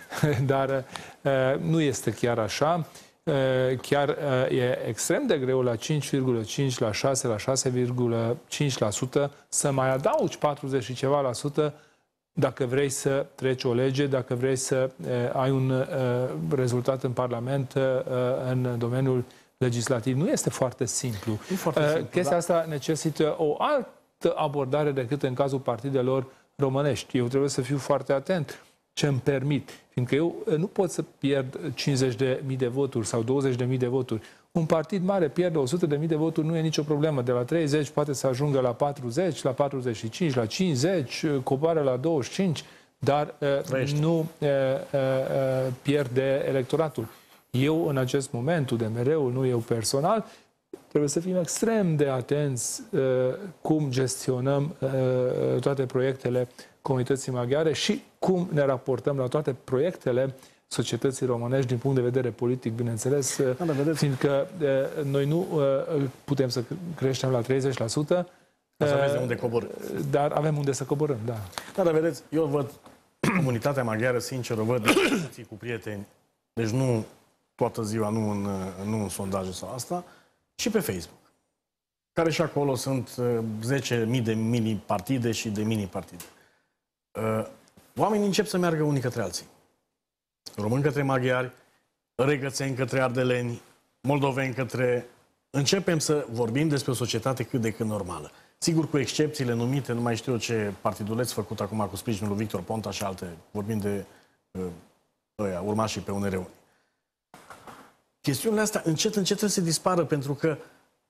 Dar nu este chiar așa. Chiar e extrem de greu la cinci virgulă cinci, la șase, la șase virgulă cinci la sută să mai adaugi patruzeci și ceva la sută dacă vrei să treci o lege, dacă vrei să ai un rezultat în Parlament în domeniul legislativ. Nu este foarte simplu. Foarte simplu Chestia da. asta necesită o altă abordare decât în cazul partidelor românești. Eu trebuie să fiu foarte atent ce îmi permit. Fiindcă eu nu pot să pierd cincizeci de mii de voturi sau douăzeci de mii de voturi. Un partid mare pierde o sută de mii de voturi, nu e nicio problemă. De la treizeci poate să ajungă la patruzeci, la patruzeci și cinci, la cincizeci, coboară la douăzeci și cinci, dar Trăiește. nu uh, uh, pierde electoratul. Eu, în acest moment, U D M R-ul, nu eu personal, trebuie să fim extrem de atenți uh, cum gestionăm uh, toate proiectele comunității maghiare și cum ne raportăm la toate proiectele societății românești din punct de vedere politic, bineînțeles, da, fiindcă uh, noi nu uh, putem să creștem la treizeci la sută, uh, unde coborâm. Dar avem unde să coborâm, da. Da, dar vedeți, eu văd comunitatea maghiară, sincer, o văd discuții cu prieteni, deci nu toată ziua, nu în, nu în sondaje sau asta, și pe Facebook, care și acolo sunt zece mii de mini-partide și de mini-partide. Oamenii încep să meargă unii către alții. Români către maghiari, regățeni către ardeleni, moldoveni către... Începem să vorbim despre o societate cât de cât normală. Sigur, cu excepțiile numite, nu mai știu eu ce partiduleț făcut acum cu sprijinul lui Victor Ponta și alte, vorbim de uh, ăia, urmașii pe U N R-ului. Chestiunile astea încet, încet să se dispară, pentru că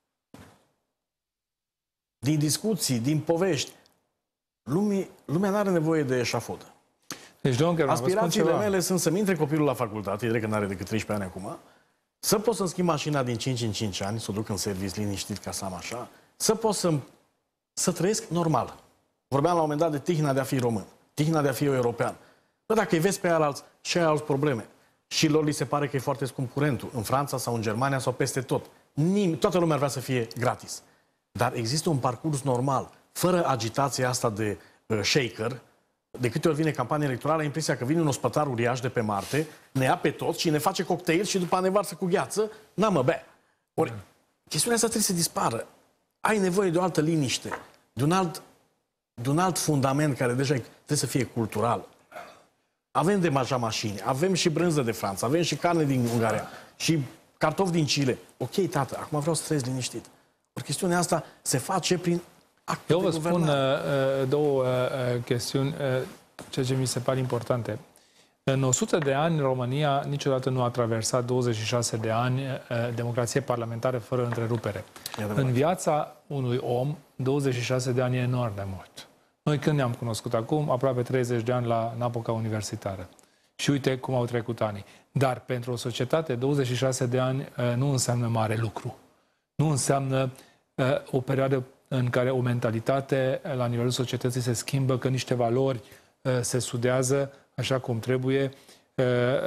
din discuții, din povești, lumii, lumea nu are nevoie de eșafodă. Deci, domnul, aspirațiile mele sunt să-mi intre copilul la facultate, eu cred că nu are decât treisprezece ani acum, să pot să-mi schimb mașina din cinci în cinci ani, să o duc în serviciu liniștit, ca să am așa, să pot să, să trăiesc normal. Vorbeam la un moment dat de tihna de a fi român, tihna de a fi european. Bă, dacă îi vezi pe alți și ai alți probleme, și lor li se pare că e foarte scump curentul, în Franța sau în Germania sau peste tot, Nim toată lumea ar vrea să fie gratis. Dar există un parcurs normal, fără agitația asta de uh, shaker. De câte ori vine campania electorală, ai impresia că vine un ospătar uriaș de pe Marte, ne ia pe toți și ne face cocktail și după ne varsă cu gheață, n-am mă bea. Ori, chestiunea asta trebuie să dispară. Ai nevoie de o altă liniște, de un alt, de un alt fundament care deja trebuie să fie cultural. Avem de deja mașini, avem și brânză de Franța, avem și carne din Ungaria și cartofi din Chile. Ok, tată, acum vreau să trăiesc liniștit. Ori chestiunea asta se face prin acte Eu de vă spun guvernare. uh, două uh, chestiuni, uh, ceea ce mi se pare importante. În o sută de ani, România niciodată nu a traversat douăzeci și șase de ani uh, democrație parlamentară fără întrerupere. În viața unui om, douăzeci și șase de ani e enorm de mult. Noi când ne-am cunoscut acum, aproape treizeci de ani la în apoca universitară. Și uite cum au trecut anii. Dar pentru o societate, douăzeci și șase de ani uh, nu înseamnă mare lucru. Nu înseamnă uh, o perioadă în care o mentalitate la nivelul societății se schimbă, că niște valori uh, se sudează așa cum trebuie. Uh,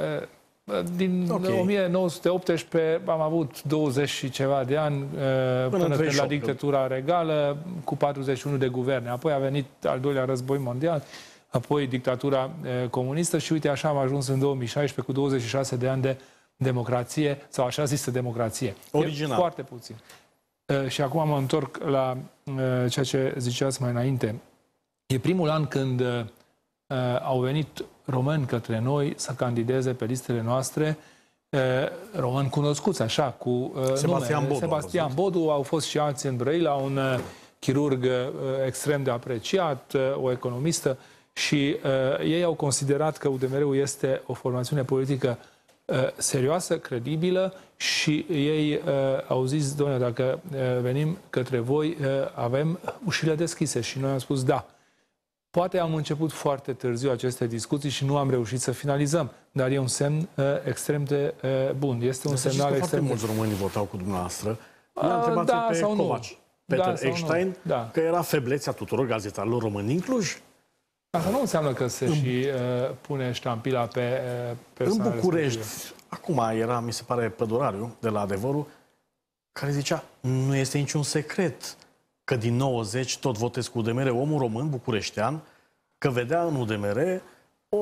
uh, din okay. o mie nouă sute optsprezece am avut douăzeci și ceva de ani uh, până, până la dictatura regală, cu patruzeci și unu de guverne. Apoi a venit al doilea război mondial, apoi dictatura uh, comunistă și uite așa am ajuns în două mii șaisprezece cu douăzeci și șase de ani de democrație, sau așa zisă democrație. Original. E foarte puțin. Uh, și acum mă întorc la uh, ceea ce ziceați mai înainte. E primul an când uh, au venit români către noi să candideze pe listele noastre, uh, români cunoscuți așa, cu uh, Sebastian nume. Bodu. Sebastian Bodu, au fost și alții în Brăila, un uh, chirurg uh, extrem de apreciat, uh, o economistă, și uh, ei au considerat că U D M R-ul este o formațiune politică serioasă, credibilă, și ei uh, au zis, doamne, dacă uh, venim către voi, uh, avem ușile deschise. Și noi am spus da. Poate am început foarte târziu aceste discuții și nu am reușit să finalizăm, dar e un semn uh, extrem de uh, bun. Este un semnal extrem de... Foarte mulți români votau cu dumneavoastră. L-a întrebat da, pe sau Covaci, nu. Peter Da, Eckstein, da. că era feblețea tuturor gazetarilor români din Cluj. Asta nu înseamnă că se în... și uh, pune ștampila pe uh, persoana În București, respectivă. acum era, mi se pare, Pădurariu, de la Adevărul, care zicea, nu este niciun secret că din nouăzeci tot votez cu U D M R, omul român, bucureștean, că vedea în U D M R o,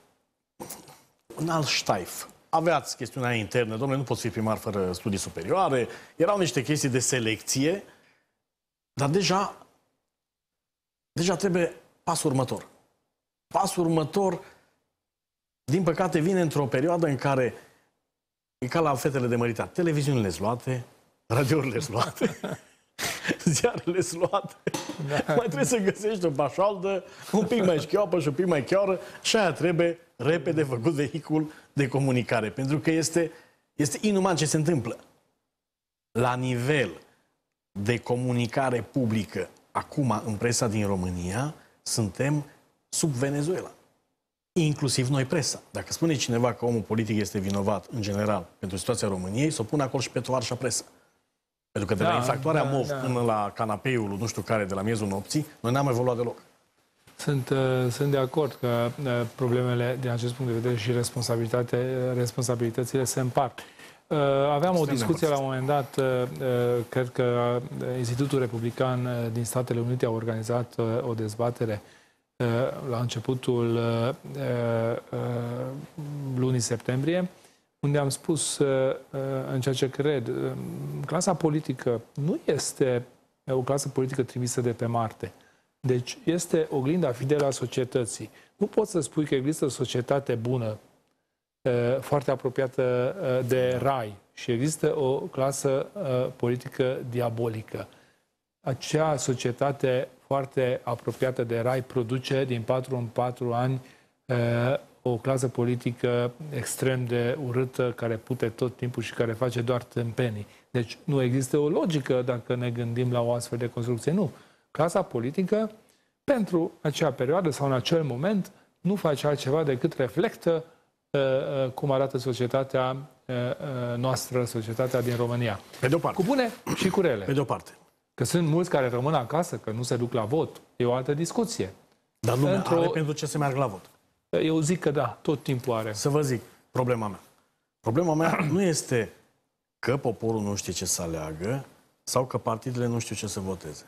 un alt ștaif. Aveați chestiunea internă, domnule, nu poți fi primar fără studii superioare, erau niște chestii de selecție, dar deja, deja trebuie pasul următor. Pasul următor, din păcate, vine într-o perioadă în care e ca la fetele de măritat. Televiziunile sunt luate, radiourile sunt luate, ziarele sunt luate. Da. Mai trebuie să găsești o pașaldă un pic mai șchioapă și un pic mai chioră și aia trebuie repede făcut vehicul de comunicare. Pentru că este, este inuman ce se întâmplă. La nivel de comunicare publică, acum în presa din România, suntem sub Venezuela. Inclusiv noi presa. Dacă spune cineva că omul politic este vinovat, în general, pentru situația României, să o pună acolo și pe tovarășa presă. Pentru că de da, la infractoarea da, MOV da. până la canapeiul, nu știu care, de la miezul nopții, noi n-am evoluat deloc. Sunt, uh, sunt de acord că uh, problemele, din acest punct de vedere, și responsabilitate, responsabilitățile se împart. Uh, aveam o discuție la un moment dat, uh, uh, cred că Institutul Republican uh, din Statele Unite a organizat uh, o dezbatere la începutul lunii septembrie, unde am spus, în ceea ce cred, clasa politică nu este o clasă politică trimisă de pe Marte. Deci este oglinda fidelă a societății. Nu poți să spui că există o societate bună, foarte apropiată de rai, și există o clasă politică diabolică. Acea societate foarte apropiată de rai produce din patru în patru ani o clasă politică extrem de urâtă, care pute tot timpul și care face doar tâmpenii. Deci nu există o logică dacă ne gândim la o astfel de construcție. Nu. Clasa politică, pentru acea perioadă sau în acel moment, nu face altceva decât reflectă uh, cum arată societatea uh, noastră, societatea din România. Pe de o parte. Cu bune și cu rele. Pe de o parte. Că sunt mulți care rămân acasă, că nu se duc la vot. E o altă discuție. Dar lumea Într-o... are pentru ce să meargă la vot. Eu zic că da, tot timpul are. Să vă zic, problema mea. Problema mea nu este că poporul nu știe ce să aleagă sau că partidele nu știu ce să voteze.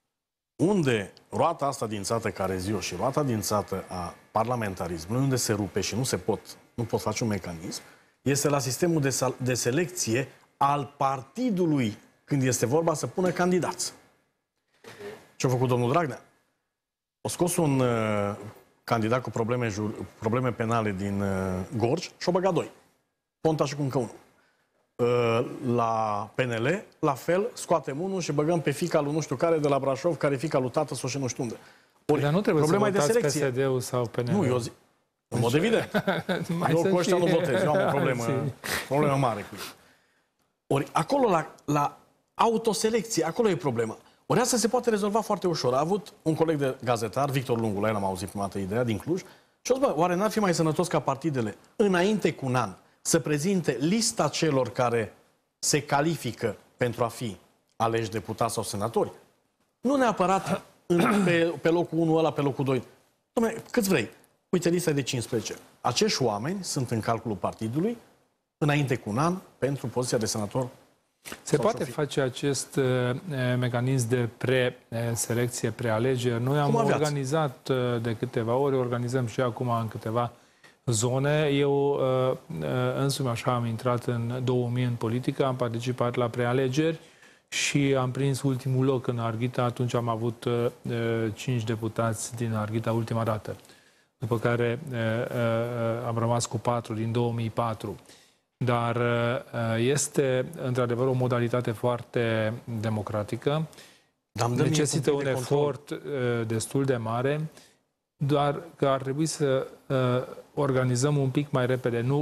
Unde roata asta dințată care zi eu și roata dințată a parlamentarismului, unde se rupe și nu se pot, nu pot face un mecanism, este la sistemul de, de selecție al partidului când este vorba să pună candidați. Ce-a făcut domnul Dragnea? A scos un uh, candidat cu probleme, probleme penale din uh, Gorj și o băgat doi. Ponta și cu încă unul. Uh, la P N L, la fel, scoatem unul și băgăm pe fica lui nu știu care de la Brașov, care e fica lui tată sau și nu știu unde. Ori, dar nu trebuie să votați P S D-ul sau P N L. Nu, eu zic. În mod evident. Eu cu ăștia nu votez. Eu am o problemă, problemă mare cu ei. Ori acolo, la, la autoselecție, acolo e problema. Ori asta se poate rezolva foarte ușor. A avut un coleg de gazetar, Victor Lungu, la el am auzit prima dată ideea, din Cluj, și a zis, bă, oare n-ar fi mai sănătos ca partidele, înainte cu un an, să prezinte lista celor care se califică pentru a fi aleși deputați sau senatori? Nu neapărat în, pe, pe locul unu ăla, pe locul doi. Dom'le, câți vrei? Uite, lista de cincisprezece. Acești oameni sunt în calculul partidului înainte cu un an pentru poziția de senator. Se poate face acest uh, mecanism de pre-selecție, prealegeri. Noi am organizat uh, de câteva ori, organizăm și acum în câteva zone. Eu uh, uh, însumi așa am intrat în două mii în politică, am participat la prealegeri și am prins ultimul loc în Arghita. Atunci am avut uh, cinci deputați din Arghita ultima dată. După care uh, uh, am rămas cu patru din două mii patru. Dar este, într-adevăr, o modalitate foarte democratică. Necesită un efort destul de mare, doar că ar trebui să organizăm un pic mai repede, nu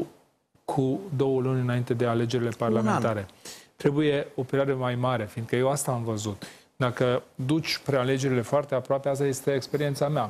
cu două luni înainte de alegerile parlamentare. Trebuie o perioadă mai mare, fiindcă eu asta am văzut. Dacă duci prealegerile foarte aproape, asta este experiența mea,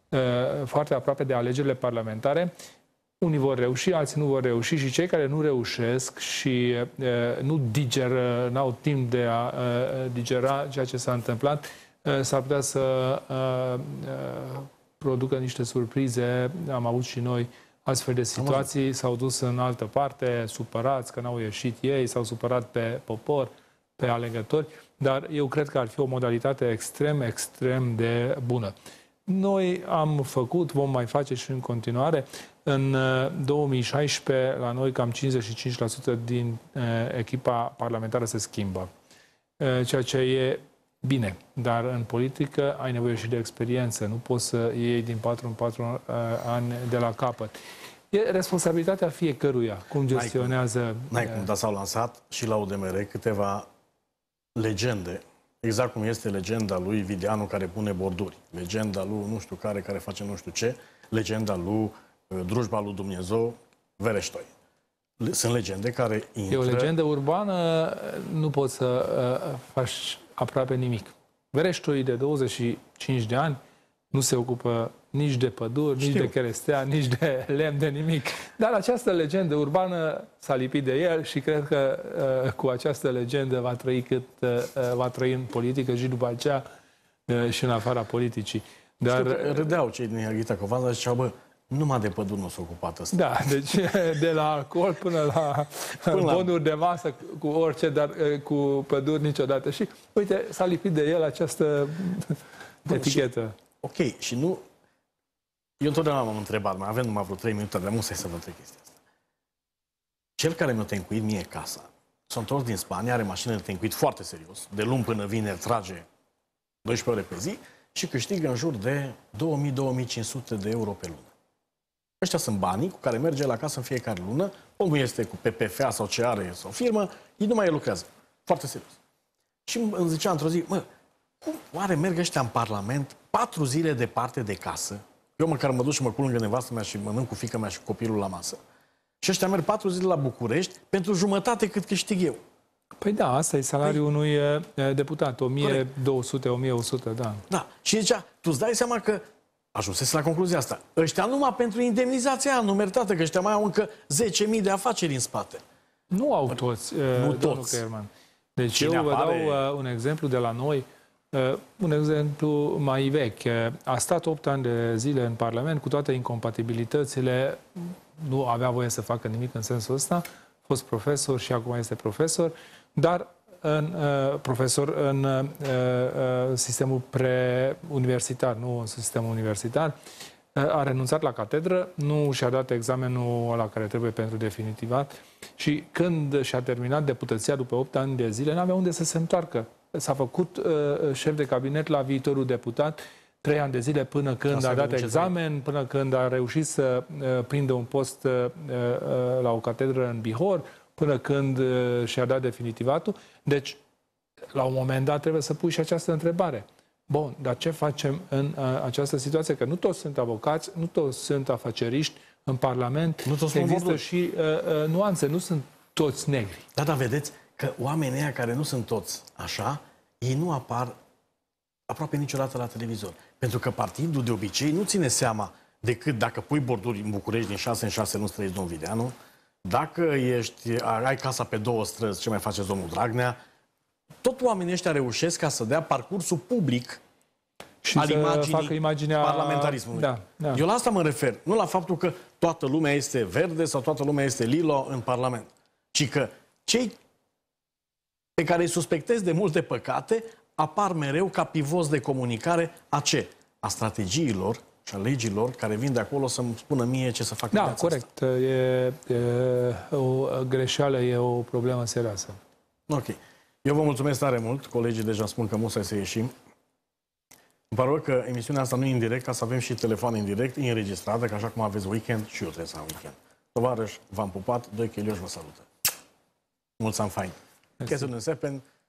foarte aproape de alegerile parlamentare, unii vor reuși, alții nu vor reuși și cei care nu reușesc și uh, nu digeră, n-au timp de a uh, digera ceea ce s-a întâmplat, uh, s-ar putea să uh, uh, producă niște surprize. Am avut și noi astfel de situații, s-au dus în altă parte, supărați că n-au ieșit ei, s-au supărat pe popor, pe alegători, dar eu cred că ar fi o modalitate extrem, extrem de bună. Noi am făcut, vom mai face și în continuare. În două mii șaisprezece, la noi, cam cincizeci și cinci la sută din uh, echipa parlamentară se schimbă. Uh, ceea ce e bine. Dar în politică ai nevoie și de experiență. Nu poți să iei din patru în patru uh, ani de la capăt. E responsabilitatea fiecăruia. Cum gestionează... N-ai cum, dar s-au lansat și la U D M R câteva legende. Exact cum este legenda lui Videanu care pune borduri. Legenda lui nu știu care, care face nu știu ce. Legenda lui Drujba lui Dumnezeu, Vereștoi. Sunt legende care intră... E o legendă urbană, nu poți să uh, faci aproape nimic. Vereștoi de douăzeci și cinci de ani nu se ocupă nici de păduri, Știu. nici de cherestea, nici de lemn, de nimic. Dar această legendă urbană s-a lipit de el și cred că uh, cu această legendă va trăi cât uh, va trăi în politică și după aceea uh, și în afara politicii. Dar râdeau cei din Arghita Covanța și ziceau, bă, numai de păduri nu s-a ocupat ăsta. Da, deci de la alcool până la până bonuri la... de masă cu orice, dar cu păduri niciodată. Și uite, s-a lipit de el această Bun, etichetă. Și, ok, și nu, Eu întotdeauna m-am întrebat, mai avem numai vreo trei minute, dar nu să vă întreb chestia asta. Cel care mi-a tencuit mie casa, s-a întors din Spania, are mașină de tencuit foarte serios, de luni până vineri trage doisprezece ore pe zi și câștigă în jur de două mii - două mii cinci sute de euro pe lună. Ăștia sunt banii cu care merge la casă în fiecare lună, omul este cu P P F A sau ce are sau firmă, ei nu mai lucrează. Foarte serios. Și îmi zicea într-o zi, mă, cum oare merg ăștia în Parlament patru zile departe de casă? Eu măcar mă duc și mă culc lângă nevastă mea și mănânc cu fiica mea și copilul la masă. Și ăștia merg patru zile la București pentru jumătate cât câștig eu. Păi da, asta e salariul păi... unui e, deputat, o mie două sute - o mie o sută, da. Da, și zicea, tu îți dai seama că ajunsese la concluzia asta. Ăștia numai pentru indemnizația aia numertată, că ăștia mai au încă zece mii de afaceri în spate. Nu au toți, nu toți. Căierman. Deci Cine eu vă apare... dau uh, un exemplu de la noi, uh, un exemplu mai vechi. A stat opt ani de zile în Parlament cu toate incompatibilitățile, nu avea voie să facă nimic în sensul ăsta, a fost profesor și acum este profesor, dar în, uh, profesor în uh, uh, sistemul pre-universitar, nu în sistemul universitar, uh, a renunțat la catedră, nu și-a dat examenul la care trebuie pentru definitivat și când și-a terminat deputăția după opt ani de zile, n-avea unde să se întoarcă. S-a făcut uh, șef de cabinet la viitorul deputat trei ani de zile până când a dat examen, până când a reușit să uh, prindă un post uh, uh, la o catedră în Bihor, până când uh, și-a dat definitivatul. Deci, la un moment dat trebuie să pui și această întrebare. Bun, dar ce facem în uh, această situație? Că nu toți sunt avocați, nu toți sunt afaceriști în Parlament. Nu toți există și uh, uh, nuanțe, nu sunt toți negri. Da, dar vedeți că oamenii ăia care nu sunt toți așa, ei nu apar aproape niciodată la televizor. Pentru că partidul de obicei nu ține seama decât dacă pui borduri în București din șase în șase, nu trăiești domnul Videanu, dacă ești, ai casa pe două străzi, ce mai face domnul Dragnea, tot oamenii ăștia reușesc ca să dea parcursul public și al să imaginii facă imaginea parlamentarismului. Da, da. Eu la asta mă refer. Nu la faptul că toată lumea este verde sau toată lumea este lilo în Parlament, ci că cei pe care îi suspectez de multe păcate apar mereu ca pivoți de comunicare a ce? A strategiilor și a legilor care vin de acolo să-mi spună mie ce să fac. Da, corect. E, e o greșeală, e o problemă serioasă. Ok. Eu vă mulțumesc tare mult. Colegii deja spun că musai să ieșim. Îmi pare rău că emisiunea asta nu e în direct, ca să avem și telefon în direct, e înregistrată, că așa cum aveți weekend, și eu trebuie să am weekend. Tovarăș, v-am pupat, doi chelioși vă salută. Mulți ani fain. Mersi.